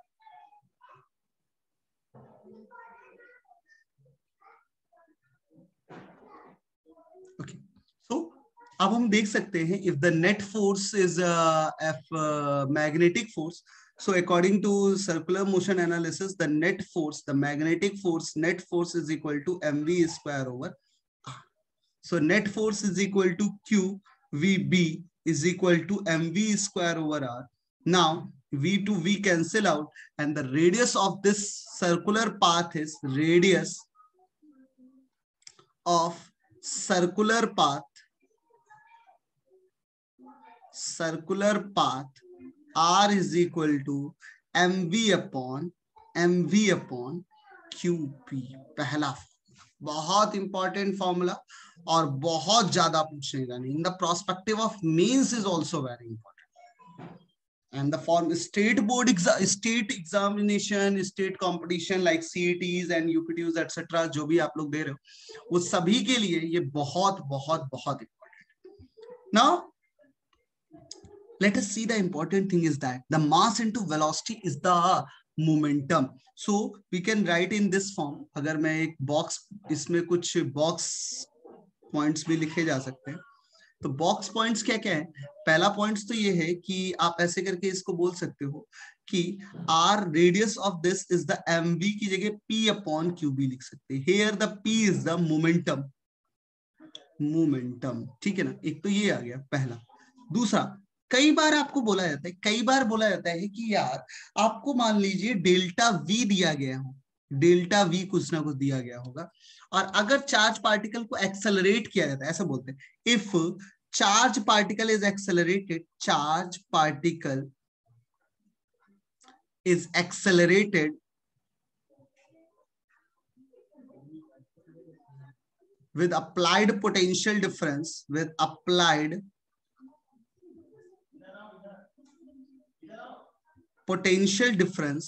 Okay, so अब हम देख सकते हैं if the net force is uh, F uh, magnetic force, so according to circular motion analysis, the net force, the magnetic force, net force is equal to mv square over r. So net force is equal to q vb is equal to mv square over r. Now v to v cancel out, and the radius of this circular path is radius of circular path, circular path r is equal to mv upon mv upon qp. पहला बहुत इंपॉर्टेंट फॉर्मूला और बहुत ज्यादा पूछने का नहीं, in the prospective of mains is also very important, and the form state board exam, state examination, state competition like CETs and UPTs etcetera, जो भी आप लोग दे रहे हो, वो सभी के लिए ये बहुत बहुत बहुत important. Now let us see, the important thing is that the mass into velocity is the momentum. So we can write in this form. अगर मैं एक बॉक्स, इसमें कुछ बॉक्स पॉइंट्स भी लिखे जा सकते हैं, तो बॉक्स पॉइंट्स क्या क्या है। पहला पॉइंट्स तो ये है कि आप ऐसे करके इसको बोल सकते हो कि r radius of this is the mv की जगह p अपॉन qb लिख सकते हैं। Here the p is the momentum, momentum, ठीक है ना। एक तो ये आ गया पहला। दूसरा, कई बार आपको बोला जाता है, कई बार बोला जाता है कि यार आपको मान लीजिए डेल्टा वी दिया गया हो, डेल्टा वी कुछ ना कुछ दिया गया होगा, और अगर चार्ज पार्टिकल को एक्सेलरेट किया जाता है, ऐसा बोलते हैं, if charge particle is accelerated, charge particle is accelerated with applied potential difference, with applied potential difference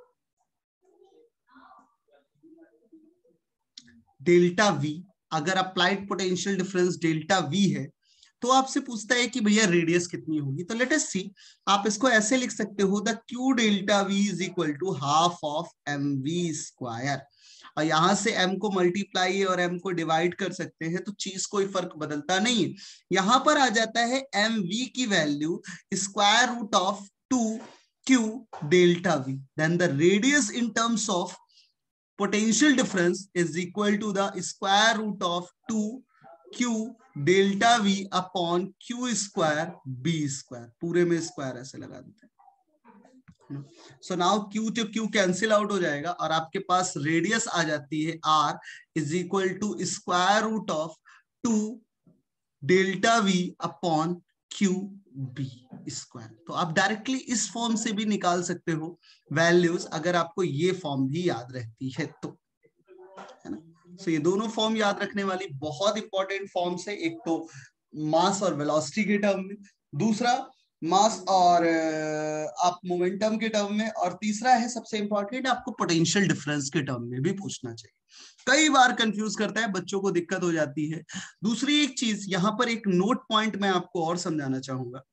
delta V, अगर applied potential difference delta V है, तो आपसे पूछता है कि भैया रेडियस कितनी होगी। तो लेट अस सी, आप इसको ऐसे लिख सकते हो, the Q delta V is equal to half of M V square, और यहां से m को मल्टीप्लाई और m को डिवाइड कर सकते हैं, तो चीज कोई फर्क बदलता नहीं है। यहां पर आ जाता है एम वी की value square root of two Q delta V, then the radius in terms of potential difference is equal to the square root of two q delta v upon q square b square, पूरे में स्क्वायर ऐसे लगा देते हैं, so now Q to Q cancel out हो जाएगा और आपके पास रेडियस आ जाती है R is equal to square root of two delta V upon Q B square. तो आप डायरेक्टली इस फॉर्म से भी निकाल सकते हो वैल्यूज, अगर आपको ये फॉर्म भी याद रहती है तो, है ना। सो so, ये दोनों फॉर्म याद रखने वाली बहुत इंपॉर्टेंट फॉर्म्स है, एक तो मास और वेलोसिटी के टर्म में, दूसरा मास और आप मोमेंटम के टर्म में, और तीसरा है सबसे इंपॉर्टेंट आपको पोटेंशियल डिफरेंस के टर्म में भी पूछना चाहिए। कई बार कंफ्यूज करता है, बच्चों को दिक्कत हो जाती है। दूसरी एक चीज यहां पर एक नोट पॉइंट मैं आपको और समझाना चाहूंगा।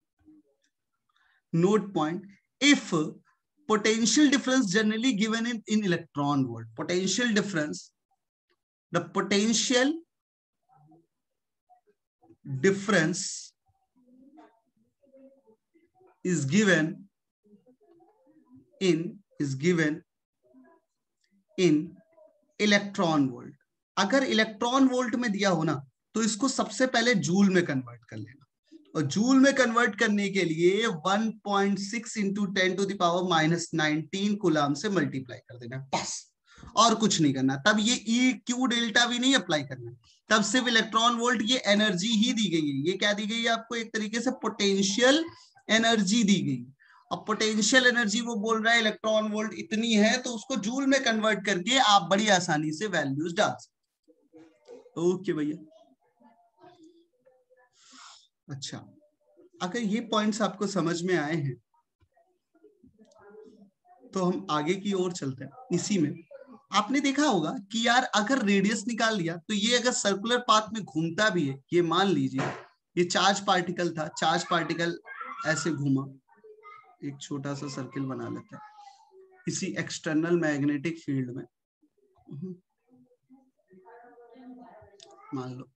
Note point, if potential difference generally given in in electron volt, potential difference, the potential difference is given in is given in electron volt। अगर इलेक्ट्रॉन वोल्ट में दिया हो ना तो इसको सबसे पहले जूल में कन्वर्ट कर लेना, और जूल में कन्वर्ट करने के लिए one point six into ten to the power minus nineteen coulomb से मल्टीप्लाई कर देना बस, और कुछ नहीं करना। तब ये ई क्यू डेल्टा भी नहीं अप्लाई करना, तब सिर्फ इलेक्ट्रॉन वोल्ट ये एनर्जी ही दी गई है। ये क्या दी गई है आपको? एक तरीके से पोटेंशियल एनर्जी दी गई। अब पोटेंशियल एनर्जी वो बोल रहा है इलेक्ट्रॉन वोल्ट इतनी है, तो उसको जूल में कन्वर्ट करके आप बड़ी आसानी से वैल्यूज डाल सकते। ओके भैया, अच्छा अगर ये पॉइंट्स आपको समझ में आए हैं तो हम आगे की ओर चलते हैं। इसी में आपने देखा होगा कि यार अगर रेडियस निकाल लिया तो ये अगर सर्कुलर पाथ में घूमता भी है, ये मान लीजिए ये चार्ज पार्टिकल था, चार्ज पार्टिकल ऐसे घूमा, एक छोटा सा सर्किल बना लेते हैं इसी एक्सटर्नल मैग्नेटिक फील्ड में, मान लो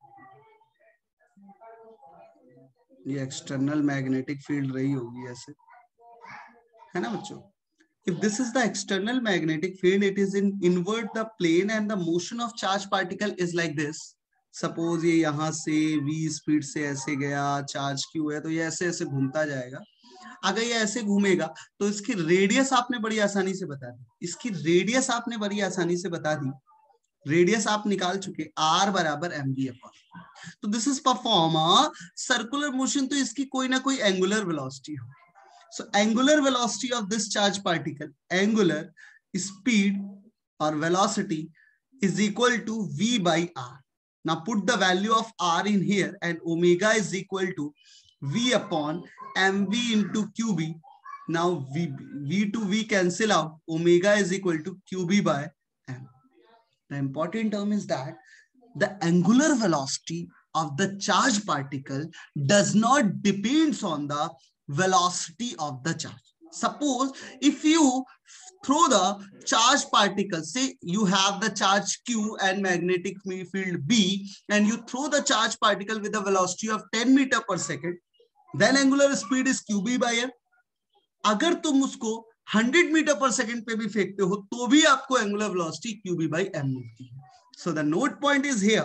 ये एक्सटर्नल मैग्नेटिक फील्ड रही होगी ऐसे, है ना बच्चों। If this is the external magnetic field, it is in invert the plane and the motion of charge particle is like this. Suppose ये यहाँ से v स्पीड से ऐसे गया, चार्ज q है तो ये ऐसे ऐसे घूमता जाएगा। अगर ये ऐसे घूमेगा तो इसकी रेडियस आपने बड़ी आसानी से बता दी, इसकी रेडियस आपने बड़ी आसानी से बता दी, रेडियस आप निकाल चुके, r बराबर एम वी अपॉन। तो this is perform circular motion, तो इसकी कोई ना कोई एंगुलर वेलोसिटी हो। So angular velocity of this charge particle, angular speed or velocity is equal to v by r. Now put the value of r in here and omega is equal to v upon mv into qb. Now v, v to v cancel out, omega is equal to qb by m. The important term is that the angular velocity of the charge particle does not depends on the velocity of the charge. Suppose if you throw the charge particle, say you have the charge q and magnetic field b, and you throw the charge particle with a velocity of ten meter per second, then angular speed is qb by m. अगर तुम उसको हंड्रेड मीटर पर सेकेंड पे भी फेंकते हो तो भी आपको angular velocity qb by m मिलती है। So the note point is here.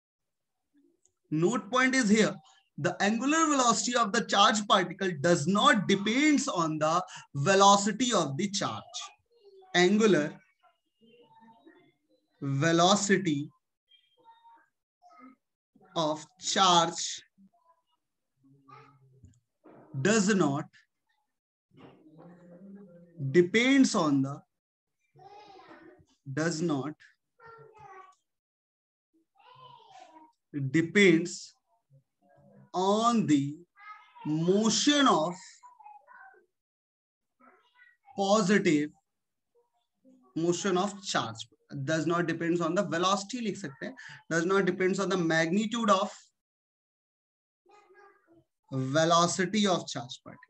Note point is here. The angular velocity of the charge particle does not depends on the velocity of the charge. Angular velocity of charge does not depends on the does not depends on the motion of positive motion of charge, does not depends on the velocity लिख सकते हैं, does not depends on the magnitude of velocity of charge particle.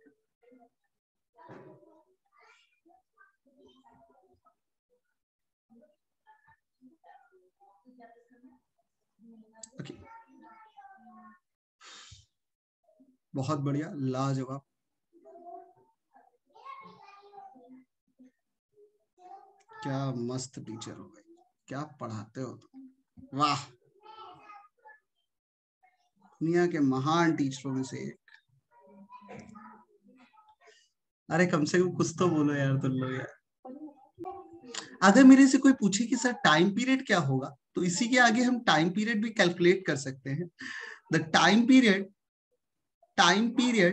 Okay. बहुत बढ़िया, लाजवाब। क्या मस्त टीचर हो भाई, क्या पढ़ाते हो तुम, वाह, दुनिया के महान टीचरों में से एक। अरे कम से कम कुछ तो बोलो यार तुम लोग यार। अगर मेरे से कोई पूछे कि सर टाइम पीरियड क्या होगा, तो इसी के आगे हम टाइम पीरियड भी कैलकुलेट कर सकते हैं। The time period time period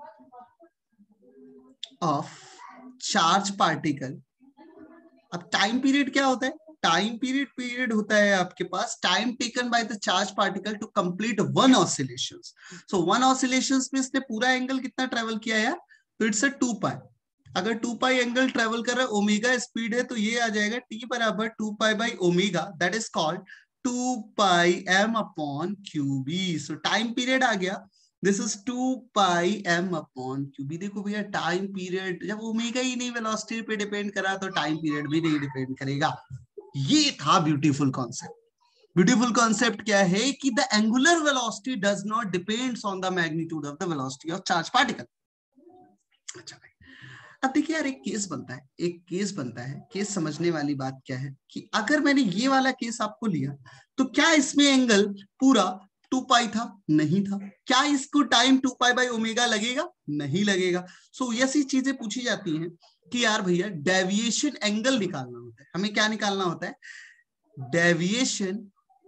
of charge particle. अब टाइम पीरियड क्या होता है? टाइम पीरियड पीरियड होता है आपके पास time taken by the charge particle to complete one oscillations. So one oscillations में इसने पूरा एंगल कितना ट्रेवल किया यार? तो इट्स अ टू पाई। अगर टू पाई एंगल ट्रेवल कर रहा है, ओमेगा स्पीड है, तो ये आ जाएगा टी बराबर two pi by omega, that is called two pi m upon Q B. So time period आ गया, this is two pi m upon Q B. देखो भैया टाइम पीरियड जब ओमेगा ही नहीं वेलोसिटी पे डिपेंड करा तो टाइम पीरियड भी नहीं डिपेंड करेगा। ये था ब्यूटीफुल कॉन्सेप्ट। ब्यूटीफुल कॉन्सेप्ट क्या है कि the angular velocity does not depends on the magnitude of the velocity of charge particle. अच्छा भाई, अब देखिए यार एक केस बनता है, एक केस बनता है। केस समझने वाली बात क्या है कि अगर मैंने ये वाला केस आपको लिया तो क्या इसमें एंगल पूरा टू पाई था? नहीं था। क्या इसको time two pi by omega लगेगा? नहीं लगेगा। सो so, ऐसी चीजें पूछी जाती हैं कि यार भैया डेविएशन एंगल निकालना होता है। हमें क्या निकालना होता है? डेविएशन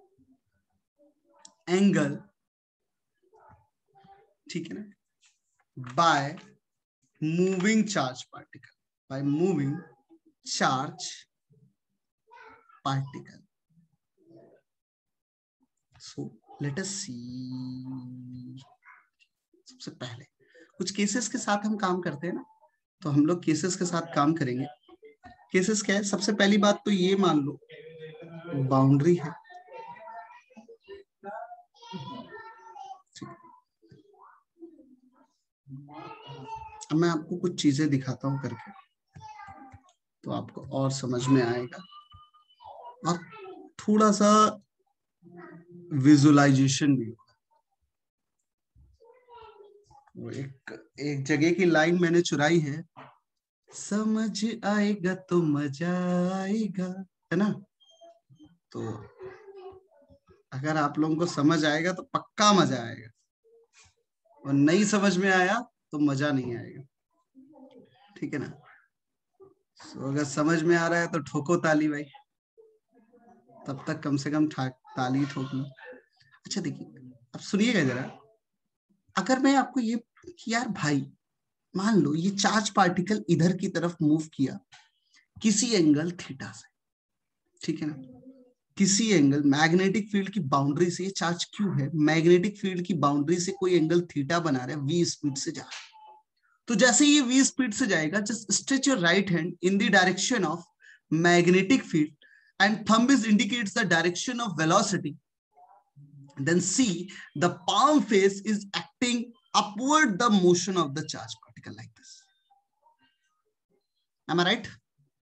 एंगल, ठीक है ना, by moving charge particle, by moving charge particle. So let us see. सबसे पहले कुछ केसेस के साथ हम काम करते हैं ना, तो हम लोग केसेस के साथ काम करेंगे। केसेस क्या है? सबसे पहली बात तो ये मान लो बाउंड्री है, अब मैं आपको कुछ चीजें दिखाता हूं करके तो आपको और समझ में आएगा और थोड़ा सा विजुअलाइजेशन भी होगा। वो एक एक जगह की लाइन मैंने चुराई है, समझ आएगा तो मजा आएगा, है ना? तो अगर आप लोगों को समझ आएगा तो पक्का मजा आएगा, और नहीं समझ में आया तो मजा नहीं आएगा, ठीक है ना? तो अगर समझ में आ रहा है तो ठोको ताली भाई, तब तक कम से कम ताली ठोकना। अच्छा देखिए, अब सुनिएगा जरा। अगर मैं आपको ये कि यार भाई मान लो ये चार्ज पार्टिकल इधर की तरफ मूव किया किसी एंगल थीटा से, ठीक है ना, किसी एंगल मैग्नेटिक फील्ड की बाउंड्री से, ये चार्ज क्यू है, मैग्नेटिक फील्ड की बाउंड्री से कोई एंगल थीटा बना रहा है, वी स्पीड से जा रहा है। तो जैसे ये वी स्पीड से जाएगा, just stretch your right hand in the direction of magnetic field and thumb is indicates the direction of velocity, then see the palm face is acting upward the motion of the charge particle like this. Am I right?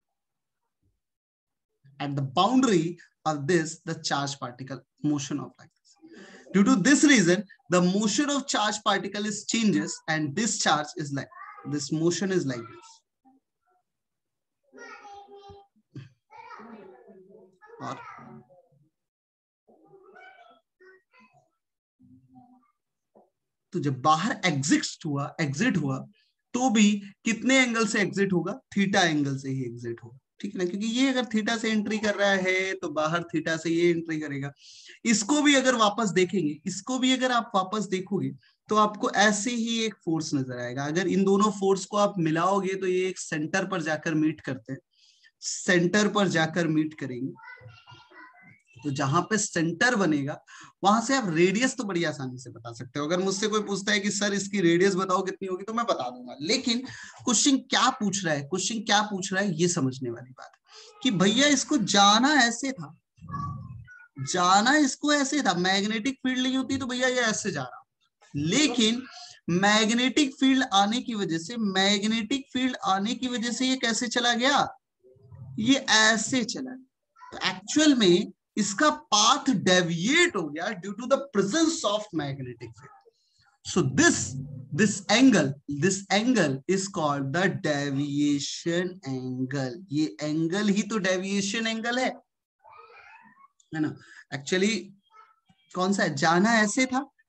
At the boundary of this, the charge particle motion of like this. Due to this reason, the motion of charge particle is changes and this charge is like this motion is like this. और तो जब बाहर एग्जिट हुआ एग्जिट हुआ तो भी कितने एंगल से एग्जिट होगा? थीटा एंगल से ही एग्जिट होगा, ठीक है ना? क्योंकि ये अगर थीटा से एंट्री कर रहा है तो बाहर थीटा से ये एंट्री करेगा। इसको भी अगर वापस देखेंगे, इसको भी अगर आप वापस देखोगे तो आपको ऐसे ही एक फोर्स नजर आएगा। अगर इन दोनों फोर्स को आप मिलाओगे तो ये एक सेंटर पर जाकर मीट करते हैं, सेंटर पर जाकर मीट करेंगे। तो जहां पे सेंटर बनेगा वहां से आप रेडियस तो बड़ी आसानी से बता सकते हो। अगर मुझसे कोई पूछता है कि सर इसकी रेडियस बताओ कितनी होगी, तो मैं बता दूंगा। लेकिन क्वेश्चन क्या पूछ रहा है, क्वेश्चन क्या पूछ रहा है ये समझने वाली बात है कि भैया इसको जाना ऐसे था, जाना इसको ऐसे था, मैग्नेटिक फील्ड नहीं होती तो भैया ये ऐसे जा रहा, लेकिन मैग्नेटिक फील्ड आने की वजह से मैग्नेटिक फील्ड आने की वजह से ये कैसे चला गया? ये ऐसे चला। तो एक्चुअल में इसका पाथ डेविएट हो गया due to the presence of magnetic field. So this this angle this angle is called the deviation angle. ये एंगल ही तो डेविएशन एंगल है, है ना? एक्चुअली कौन सा है? जाना ऐसे था,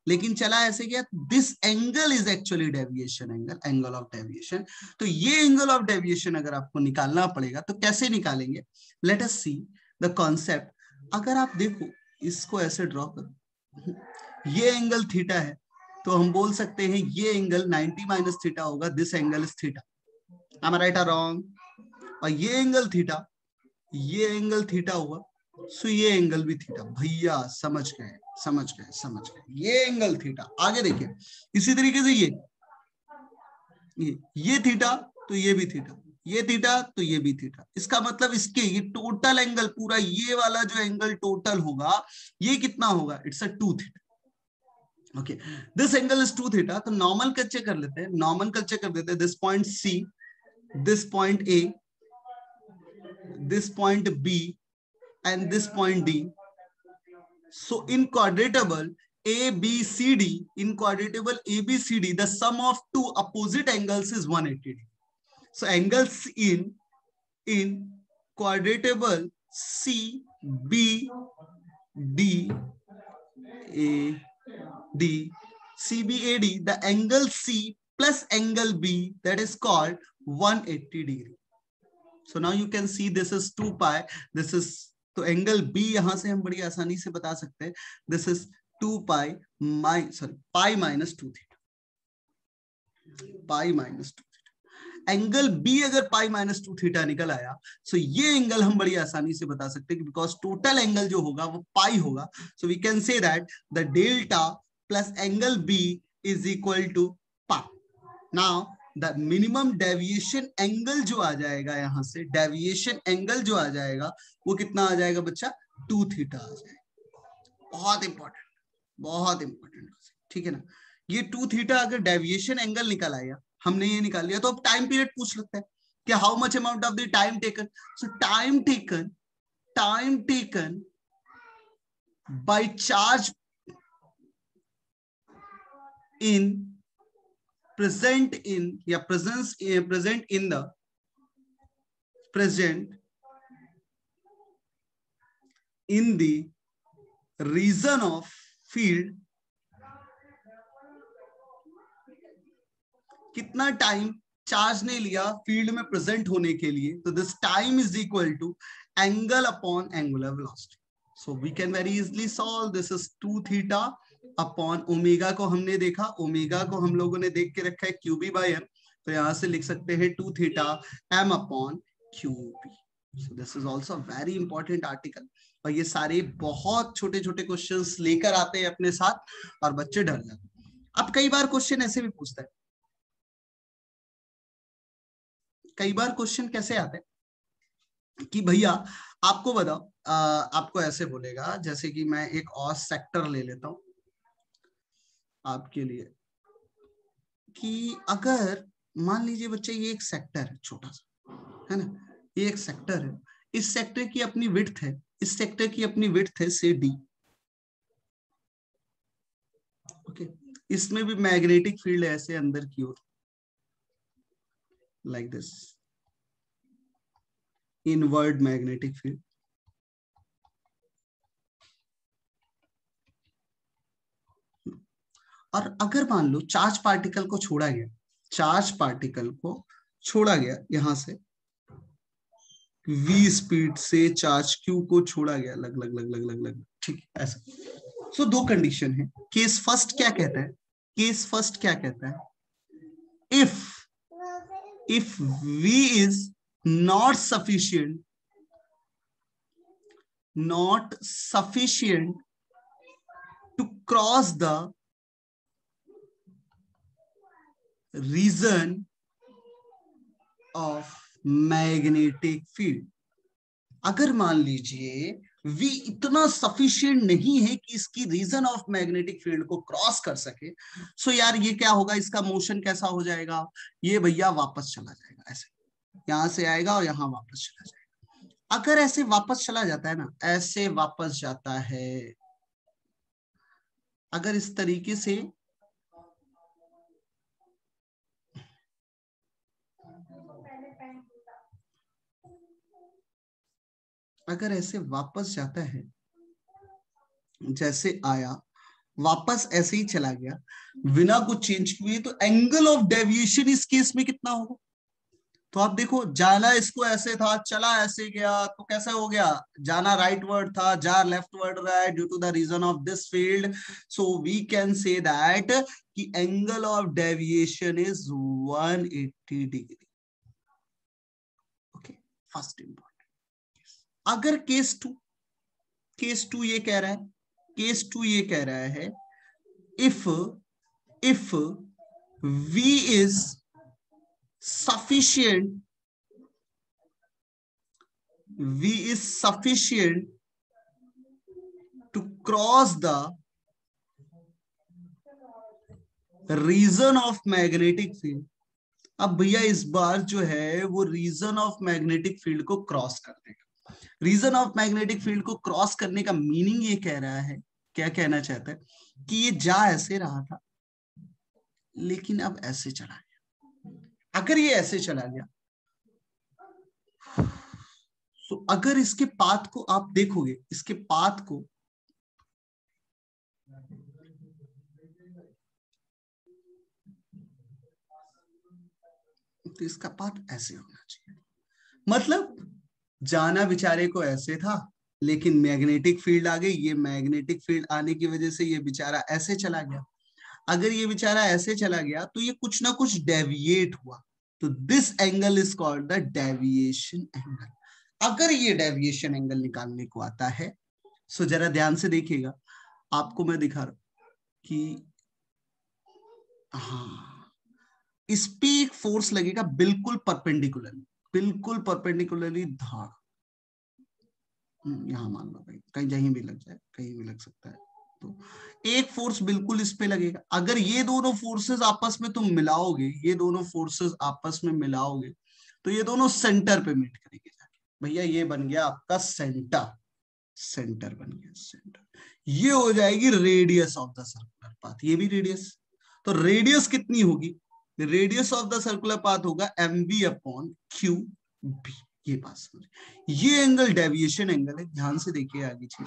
लेकिन चला ऐसे गया, this angle is actually deviation angle, angle of deviation. तो ये एंगल ऑफ डेविएशन अगर आपको निकालना पड़ेगा तो कैसे निकालेंगे, let us see the concept. अगर आप देखो इसको ऐसे ड्रॉ करो, ये एंगल थीटा है, तो हम बोल सकते हैं ये एंगल नाइंटी माइनस थीटा होगा, this angle is theta, am I right or wrong? और ये एंगल थीटा, ये एंगल थीटा हुआ, सो ये एंगल भी थीटा। भैया समझ गए, समझ गए, समझ गए, ये एंगल थीटा। आगे देखिए, इसी तरीके से ये ये ये थीटा, तो ये भी थीटा, ये थीटा तो ये भी थीटा। इसका मतलब इसके ये टोटल एंगल, पूरा ये वाला जो एंगल टोटल होगा, ये कितना होगा, it's a two theta. Okay, this angle is two theta. तो नॉर्मल कच्चे कर लेते हैं, नॉर्मल कच्चे कर देते हैं, this point C, this point A, this point B, and this point D. So in quadratable A B C D, in quadratable A B C D, the sum of two opposite angles is one hundred eighty degree. So angles in in quadratable C B D A D C B A D, the angle C plus angle B, that is called one hundred eighty degree. So now you can see this is two pi, this is, तो एंगल B यहां से हम बड़ी आसानी से बता सकते हैं, this is two pi my sorry pi minus two theta, pi minus two theta। Angle B अगर pi minus two theta निकल आया, so ये एंगल हम बड़ी आसानी से बता सकते हैं, बिकॉज टोटल एंगल जो होगा वो pi होगा। So we can say that the delta plus angle B is equal to pi। Now the minimum deviation angle जो आ जाएगा, यहां से डेविएशन एंगल जो आ जाएगा वो कितना आ जाएगा बच्चा, टू थीटा आ जाएगा। बहुत इंपॉर्टेंट, बहुत इंपॉर्टेंट, ठीक है ना। ये टू थीटा अगर डेविएशन एंगल निकल आया, हमने ये निकाल लिया, तो अब टाइम पीरियड पूछ लगता है कि how much amount of the time taken. So time taken, time taken by charge in present in या presence present in the present in the region of field, कितना टाइम चार्ज ने लिया फील्ड में प्रेजेंट होने के लिए, तो this time is equal to angle upon angular velocity. So we can very easily solve, this is two theta upon omega को हमने देखा, ओमेगा को हम लोगों ने देख के रखा है क्यू बी बाई एम, तो यहां से लिख सकते हैं two theta m upon Q B. So this is also very important article, और ये सारे बहुत छोटे छोटे क्वेश्चंस लेकर आते हैं अपने साथ और बच्चे डर जाते हैं। अब कई बार क्वेश्चन ऐसे भी पूछता है, कई बार क्वेश्चन कैसे आते हैं कि भैया आपको बताओ, आपको ऐसे बोलेगा, जैसे कि मैं एक और सेक्टर ले लेता हूं आपके लिए, कि अगर मान लीजिए बच्चे ये एक सेक्टर है छोटा सा, है ना, ये एक सेक्टर है, इस सेक्टर की अपनी विड्थ है, इस सेक्टर की अपनी विड्थ है से डी। ओके, इसमें भी मैग्नेटिक फील्ड है ऐसे अंदर की ओर, like this, inward magnetic field. और अगर मान लो चार्ज पार्टिकल को छोड़ा गया, चार्ज पार्टिकल को छोड़ा गया यहां से, v स्पीड से चार्ज q को छोड़ा गया, लग लग लग लग लग लग ठीक है ऐसा। सो so, दो कंडीशन है। केस फर्स्ट क्या कहता है, केस फर्स्ट क्या कहता है, if if v is not sufficient, not sufficient to cross the region of magnetic field. अगर मान लीजिए V इतना सफिशिएंट नहीं है कि इसकी रीजन ऑफ मैग्नेटिक फील्ड को क्रॉस कर सके, सो यार ये क्या होगा, इसका मोशन कैसा हो जाएगा, ये भैया वापस चला जाएगा, ऐसे यहां से आएगा और यहां वापस चला जाएगा। अगर ऐसे वापस चला जाता है ना, ऐसे वापस जाता है, अगर इस तरीके से अगर ऐसे वापस जाता है, जैसे आया वापस ऐसे ही चला गया बिना कुछ चेंज किए, तो एंगल ऑफ डेविएशन इस केस में कितना होगा? तो आप देखो, जाना इसको ऐसे था, चला ऐसे गया, तो कैसा हो गया? जाना राइट वर्ड था, जा लेफ्ट वर्ड रहा है due to the region of this field. So we can say that कि angle of deviation is one eighty degree. Okay, first important. अगर केस टू, केस टू ये कह रहा है, केस टू ये कह रहा है if if v is sufficient, v is sufficient to cross the region of magnetic field. अब भैया इस बार जो है वो रीजन ऑफ मैग्नेटिक फील्ड को क्रॉस कर देगा. रीजन ऑफ मैग्नेटिक फील्ड को क्रॉस करने का मीनिंग ये कह रहा है, क्या कहना चाहता है कि ये जा ऐसे रहा था लेकिन अब ऐसे चला गया. अगर ये ऐसे चला गया तो अगर इसके पाथ को आप देखोगे, इसके पाथ को तो इसका पाथ ऐसे होना चाहिए. मतलब जाना बेचारे को ऐसे था लेकिन मैग्नेटिक फील्ड आ गई, ये मैग्नेटिक फील्ड आने की वजह से ये बेचारा ऐसे चला गया. अगर ये बेचारा ऐसे चला गया तो ये कुछ ना कुछ डेविएट हुआ, तो this angle is called the deviation angle. अगर ये डेविएशन एंगल निकालने को आता है, सो जरा ध्यान से देखिएगा, आपको मैं दिखा रहा हूं कि हाँ, इस पे एक फोर्स लगेगा बिल्कुल परपेंडिकुलरली, बिल्कुल परपेंडिकुलरली धार. यहां मान लो भाई, कहीं कहीं भी लग जाए, कहीं भी लग सकता है. तो एक फोर्स बिल्कुल इस पे लगेगा. अगर ये दोनों फोर्सेस आपस में तुम मिलाओगे, ये दोनों फोर्सेस आपस में मिलाओगे तो ये दोनों सेंटर पे मीट करेंगे जाके. भैया ये बन गया आपका सेंटर, सेंटर बन गया सेंटर. ये हो जाएगी radius of the circular path. ये भी रेडियस, तो रेडियस कितनी होगी? Radius of the circular path होगा m v upon Q B. ये बात समझ. ये एंगल डेविएशन एंगल है. ध्यान से देखिए आगे चीज,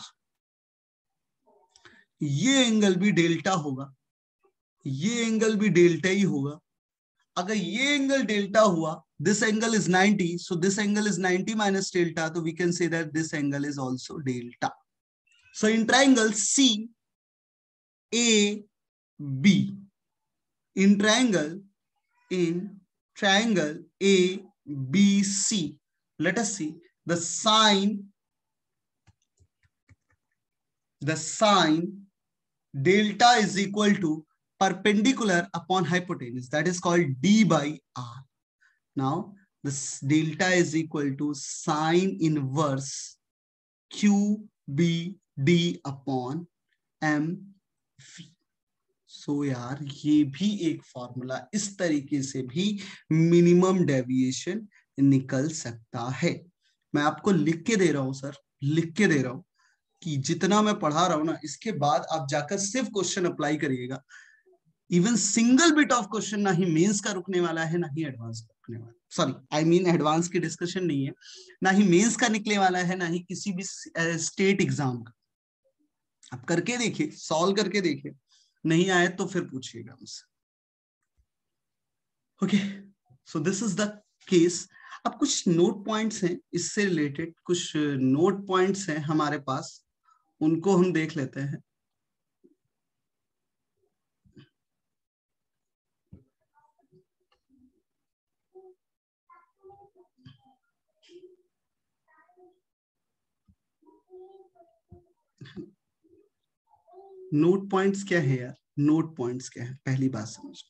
ये एंगल भी डेल्टा होगा, ये एंगल भी डेल्टा ही होगा. अगर ये एंगल डेल्टा हुआ, this angle is ninety, so this angle is ninety minus delta, so we can say that this angle is also delta. So in triangle C A B, in triangle in triangle A B C, let us see the sine, the sine delta is equal to perpendicular upon hypotenuse, that is called d by r. Now this delta is equal to sine inverse q b d upon m v. So so यार ये भी एक फॉर्मूला, इस तरीके से भी मिनिमम डेविएशन निकल सकता है. मैं आपको लिख के दे रहा हूं सर, लिख के दे रहा हूं कि जितना मैं पढ़ा रहा हूं ना, इसके बाद आप जाकर सिर्फ क्वेश्चन अप्लाई करिएगा. Even single bit of question ना ही मेंस का रुकने वाला है, ना ही एडवांस का रुकने वाला है. सॉरी, आई मीन एडवांस की डिस्कशन नहीं है, ना ही मेंस का निकले वाला है, ना ही किसी भी स्टेट एग्जाम का. आप करके देखिए, सॉल्व करके देखिए, नहीं आए तो फिर पूछिएगा मुझसे. Okay, so this is the case. अब कुछ नोट पॉइंट्स हैं इससे रिलेटेड, कुछ नोट पॉइंट्स हैं हमारे पास, उनको हम देख लेते हैं. नोट पॉइंट्स क्या है यार? नोट पॉइंट्स क्या है, पहली बात समझना.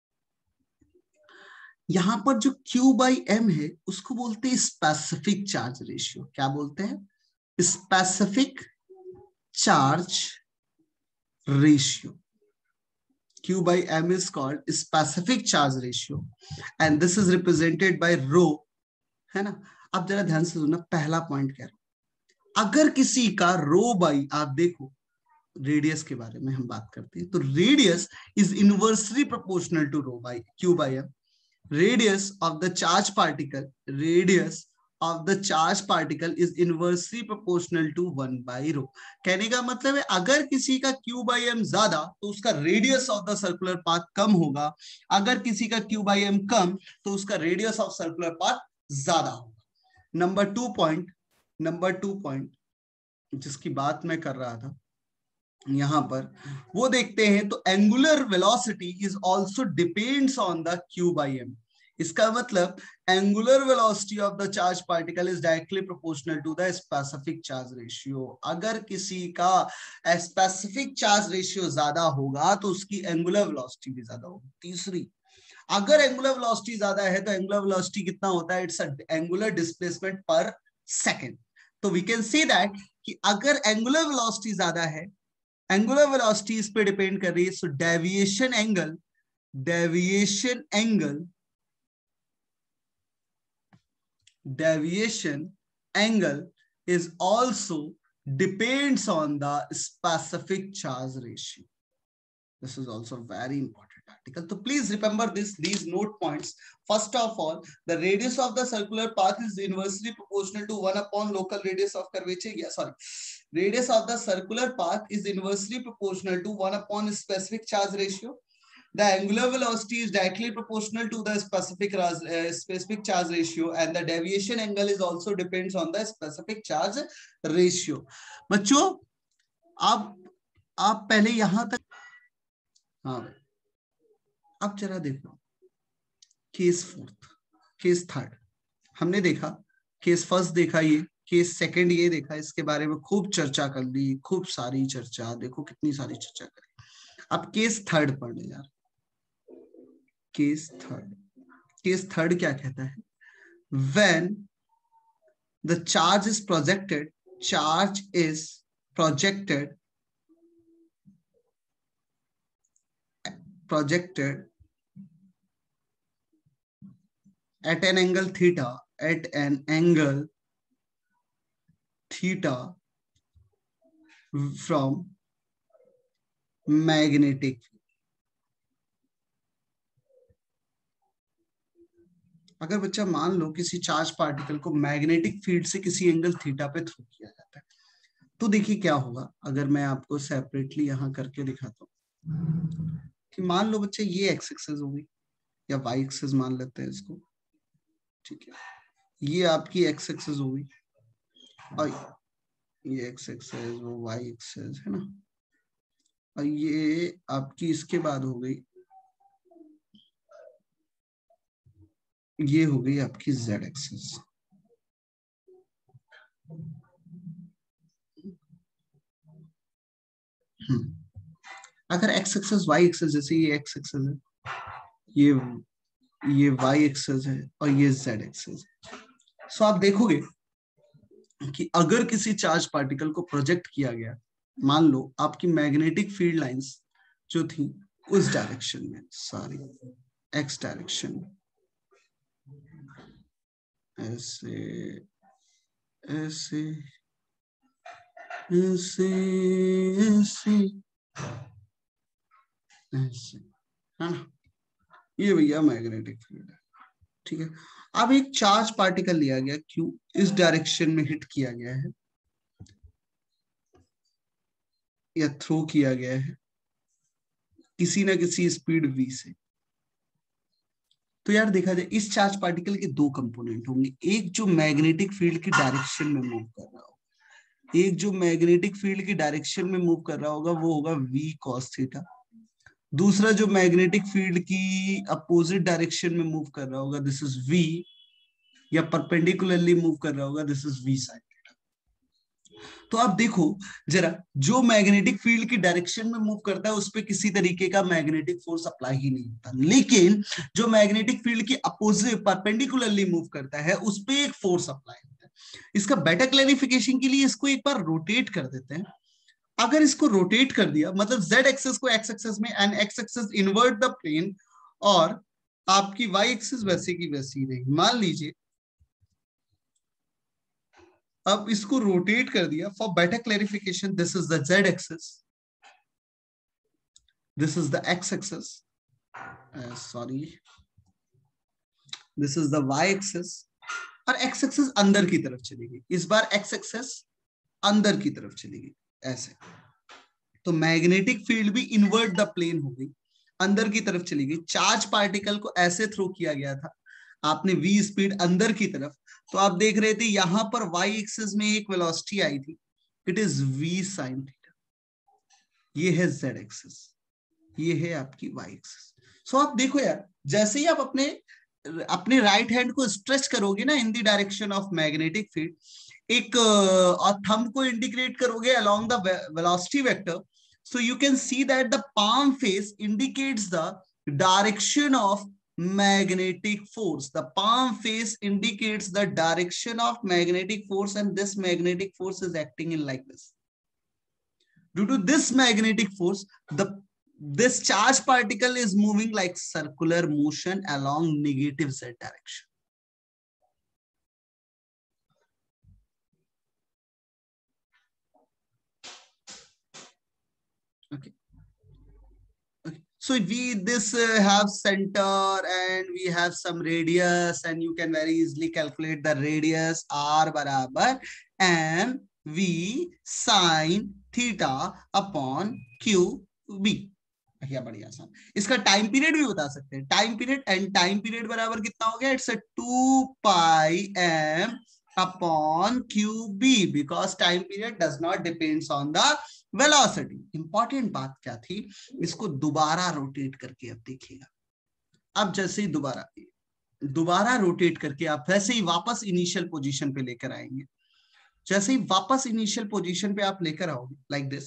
यहां पर जो Q बाई एम है उसको बोलते हैं स्पेसिफिक चार्ज रेशियो. क्या बोलते हैं? Specific charge ratio. Q by m is called specific charge ratio and this is represented by rho, है ना. अब जरा ध्यान से सुनना, पहला पॉइंट क्या है, अगर किसी का रो बाई, आप देखो रेडियस के बारे में हम बात करते हैं, तो radius is inversely proportional to rho by q by m. Radius of the charge particle, radius of the charged particle is inversely proportional to one by rho. कहने का मतलब है अगर किसी का Q by M ज्यादा तो उसका radius of the circular path कम होगा, अगर किसी का Q by M कम तो उसका रेडियस ऑफ सर्कुलर पाथ ज्यादा होगा। Number two point number two point जिसकी बात मैं कर रहा था यहां पर वो देखते हैं, तो angular velocity is also depends on the q by m. इसका मतलब angular velocity of the charge particle is directly proportional to the specific charge ratio. अगर किसी का स्पेसिफिक चार्ज रेशियो ज्यादा होगा तो उसकी एंगुलर वेलोसिटी भी ज्यादा होगी। तीसरी, अगर एंगुलर वेलोसिटी ज्यादा है तो एंगुलर वेलोसिटी कितना होता है, it's angular displacement per second. तो वी कैन से दैट कि अगर एंगुलर वेलोसिटी ज्यादा है, एंगुलर वेलोसिटी इस पे डिपेंड कर रही है, so deviation angle deviation angle deviation angle is also depends on the specific charge ratio. This is also very important article. So please remember this, these note points. First of all, the radius of the circular path is inversely proportional to one upon local radius of curvature. Yeah, sorry. Radius of the circular path is inversely proportional to one upon specific charge ratio. The angular velocity is directly proportional to the specific uh, specific charge ratio, and the deviation angle is also depends on the specific charge ratio. बच्चों, आप आप पहले यहां तक, हाँ भाई, अब जरा देखो केस फोर्थ, केस थर्ड हमने देखा, केस फर्स्ट देखा, ये केस सेकंड ये देखा, इसके बारे में खूब चर्चा कर ली, खूब सारी चर्चा, देखो कितनी सारी चर्चा करी। अब केस थर्ड पढ़ने जा रहे। केस थर्ड केस थर्ड क्या कहता है, when the charge is projected charge is projected projected at an angle theta at an angle theta from magnetic field. अगर बच्चा मान लो किसी चार्ज पार्टिकल को मैग्नेटिक फील्ड से किसी एंगल थीटा पे थ्रो किया जाता है, तो देखिए क्या होगा। अगर मैं आपको सेपरेटली यहां करके दिखाता हूं कि मान लो बच्चे ये एक्स एक्सिस होगी या वाई एक्सिस मान लेते हैं इसको, ठीक है, ये आपकी एक्स एक्सिस होगी और ये एक्स एक्सिस वो वाई एक्सिस है ना, और ये आपकी इसके बाद हो गई, ये हो गई आपकी जेड एक्सिस। अगर एक्स एक्सिस वाई एक्सिस, जैसे ये एक्स एक्सिस है, ये ये वाई एक्सिस है और ये जेड एक्सिस है, सो आप देखोगे कि अगर किसी चार्ज पार्टिकल को प्रोजेक्ट किया गया, मान लो आपकी मैग्नेटिक फील्ड लाइंस जो थी उस डायरेक्शन में, सॉरी एक्स डायरेक्शन में, ऐसे ऐसे ऐसे ऐसे ऐसे है ना, ये भैया मैग्नेटिक फील्ड है, ठीक है। अब एक चार्ज पार्टिकल लिया गया क्यू, इस डायरेक्शन में हिट किया गया है या थ्रो किया गया है किसी ना किसी स्पीड v से, तो यार देखा जाए इस चार्ज पार्टिकल के दो कंपोनेंट होंगे, एक जो मैग्नेटिक फील्ड की डायरेक्शन में मूव कर रहा होगा, एक जो मैग्नेटिक फील्ड की डायरेक्शन में मूव कर रहा होगा वो होगा v cos थीटा, दूसरा जो मैग्नेटिक फील्ड की अपोजिट डायरेक्शन में मूव कर रहा होगा दिस इज v, या परपेंडिकुलरली मूव कर रहा होगा this is v sin theta. तो आप देखो जरा, जो मैग्नेटिक फील्ड की डायरेक्शन में मूव करता है उस पर किसी तरीके का मैग्नेटिक फोर्स अप्लाई ही नहीं होता, लेकिन जो मैग्नेटिक फील्ड की अपोजिट परपेंडिकुलरली मूव करता है उस पर एक फोर्स अप्लाई होता है। इसका बेटर क्लैरिफिकेशन के लिए इसको एक बार रोटेट कर देते हैं। अगर इसको रोटेट कर दिया, मतलब z एक्सिस को x एक्सिस में and x axis invert the plane, और आपकी y एक्सिस वैसे की वैसी रहेगी। मान लीजिए अब इसको रोटेट कर दिया, for better clarification this is the z axis, this is the x axis, sorry this is the y axis, और एक्स एक्सेस अंदर की तरफ चली गई, इस बार एक्स एक्सेस अंदर की तरफ चली गई ऐसे, तो मैग्नेटिक फील्ड भी इन्वर्ट द प्लेन हो गई, अंदर की तरफ चली गई। चार्ज पार्टिकल को ऐसे थ्रो किया गया था, आपने v स्पीड अंदर की तरफ, तो आप देख रहे थे यहां पर y एक्सिस में एक वेलोसिटी आई थी, it is v sin theta, ये है z एक्सिस, ये है आपकी y एक्सिस। सो आप देखो यार, जैसे ही आप अपने अपने राइट हैंड को स्ट्रेच करोगे ना in the direction of magnetic field, एक और थंब को इंडिकेट करोगे along the velocity vector, so you can see that the palm face indicates the direction of magnetic force. The palm face indicates the direction of magnetic force, and this magnetic force is acting in like this. Due to this magnetic force, the this charge particle is moving like circular motion along negative z direction. Okay. Okay. So we this uh, have center and we have some radius, and you can very easily calculate the radius r barabar m v sin theta upon q b. क्या बढ़िया सा, इसका टाइम पीरियड भी बता सकते हैं, time period, and time period बराबर कितना हो गया, it's a two pi m upon Q B, because time period does not depends on the velocity. Important बात क्या थी, इसको दोबारा रोटेट करके अब देखिएगा, अब जैसे ही दोबारा दोबारा रोटेट करके आप वैसे ही वापस इनिशियल पोजीशन पे लेकर आएंगे, जैसे ही वापस इनिशियल पोजीशन पे आप लेकर आओगे लाइक दिस,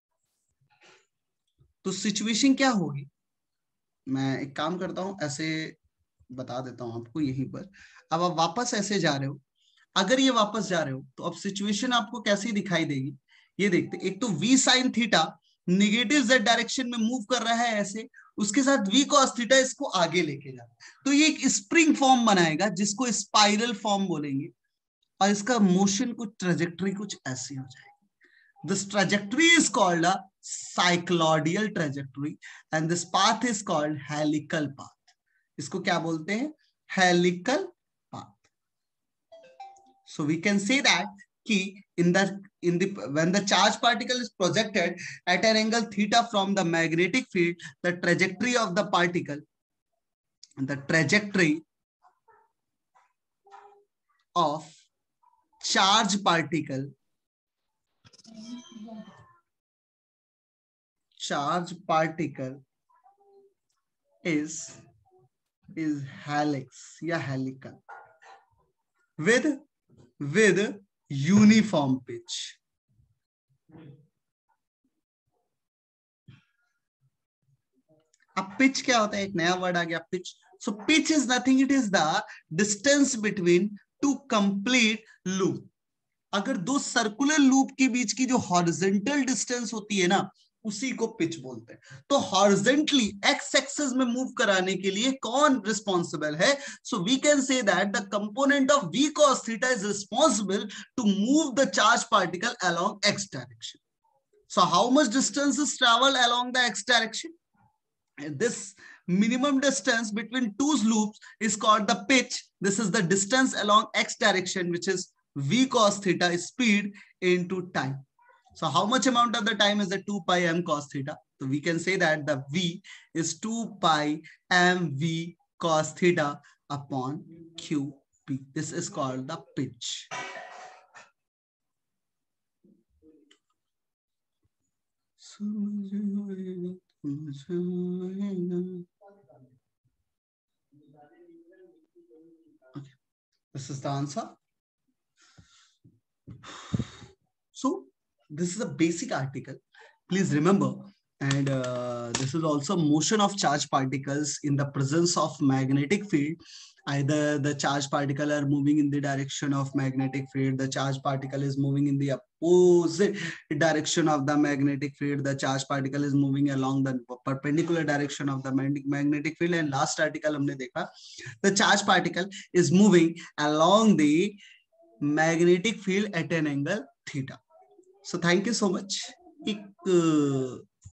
तो सिचुएशन क्या होगी, मैं एक काम करता हूं ऐसे बता देता हूं आपको यहीं पर। अब आप वापस ऐसे जा रहे हो, अगर ये वापस जा रहे हो तो अब सिचुएशन आपको कैसी दिखाई देगी, ये देखते, एक तो v sin theta negative z direction में मूव कर रहा है ऐसे, उसके साथ v cos थीटा इसको आगे लेके जा रहा है, तो ये एक स्प्रिंग फॉर्म बनाएगा जिसको स्पाइरल फॉर्म बोलेंगे, और इसका मोशन कुछ ट्रेजेक्टरी कुछ ऐसी हो जाएगी। This trajectory is called a cycloidal trajectory and this path is called helical path. इसको क्या बोलते हैं, helical path. So we can say that कि in the in the when the charge particle is projected at an angle theta from the magnetic field, the trajectory of the particle, the trajectory of charge particle charge particle is is helix या helical with with uniform pitch. अब पिच क्या होता है, एक नया वर्ड आ गया pitch. So pitch is nothing, it is the distance between two complete loop. अगर दो सर्कुलर लूप के बीच की जो हॉरिजॉन्टल डिस्टेंस होती है ना, उसी को पिच बोलते हैं। तो हॉरिजॉन्टली एक्स एक्सिस में मूव कराने के लिए कौन रिस्पॉन्सिबल है, so we can say that the component of v cos theta is responsible to move the charge particle along x direction. So how much distance is travelled along the x direction, this minimum distance between two loops is called the pitch. This is the distance along x direction, which is v cos theta speed into time. So how much amount of the time is the two pi m cos theta? So we can say that the v is two pi m v cos theta upon q p. This is called the pitch. Okay. This is the answer. So this is a basic article. Please remember, and uh, this is also motion of charged particles in the presence of magnetic field. Either the charged particle are moving in the direction of magnetic field, the charged particle is moving in the opposite direction of the magnetic field, the charged particle is moving along the perpendicular direction of the magnetic field, and last article हमने देखा the charged particle is moving along the magnetic field at an angle theta. So thank you so much. एक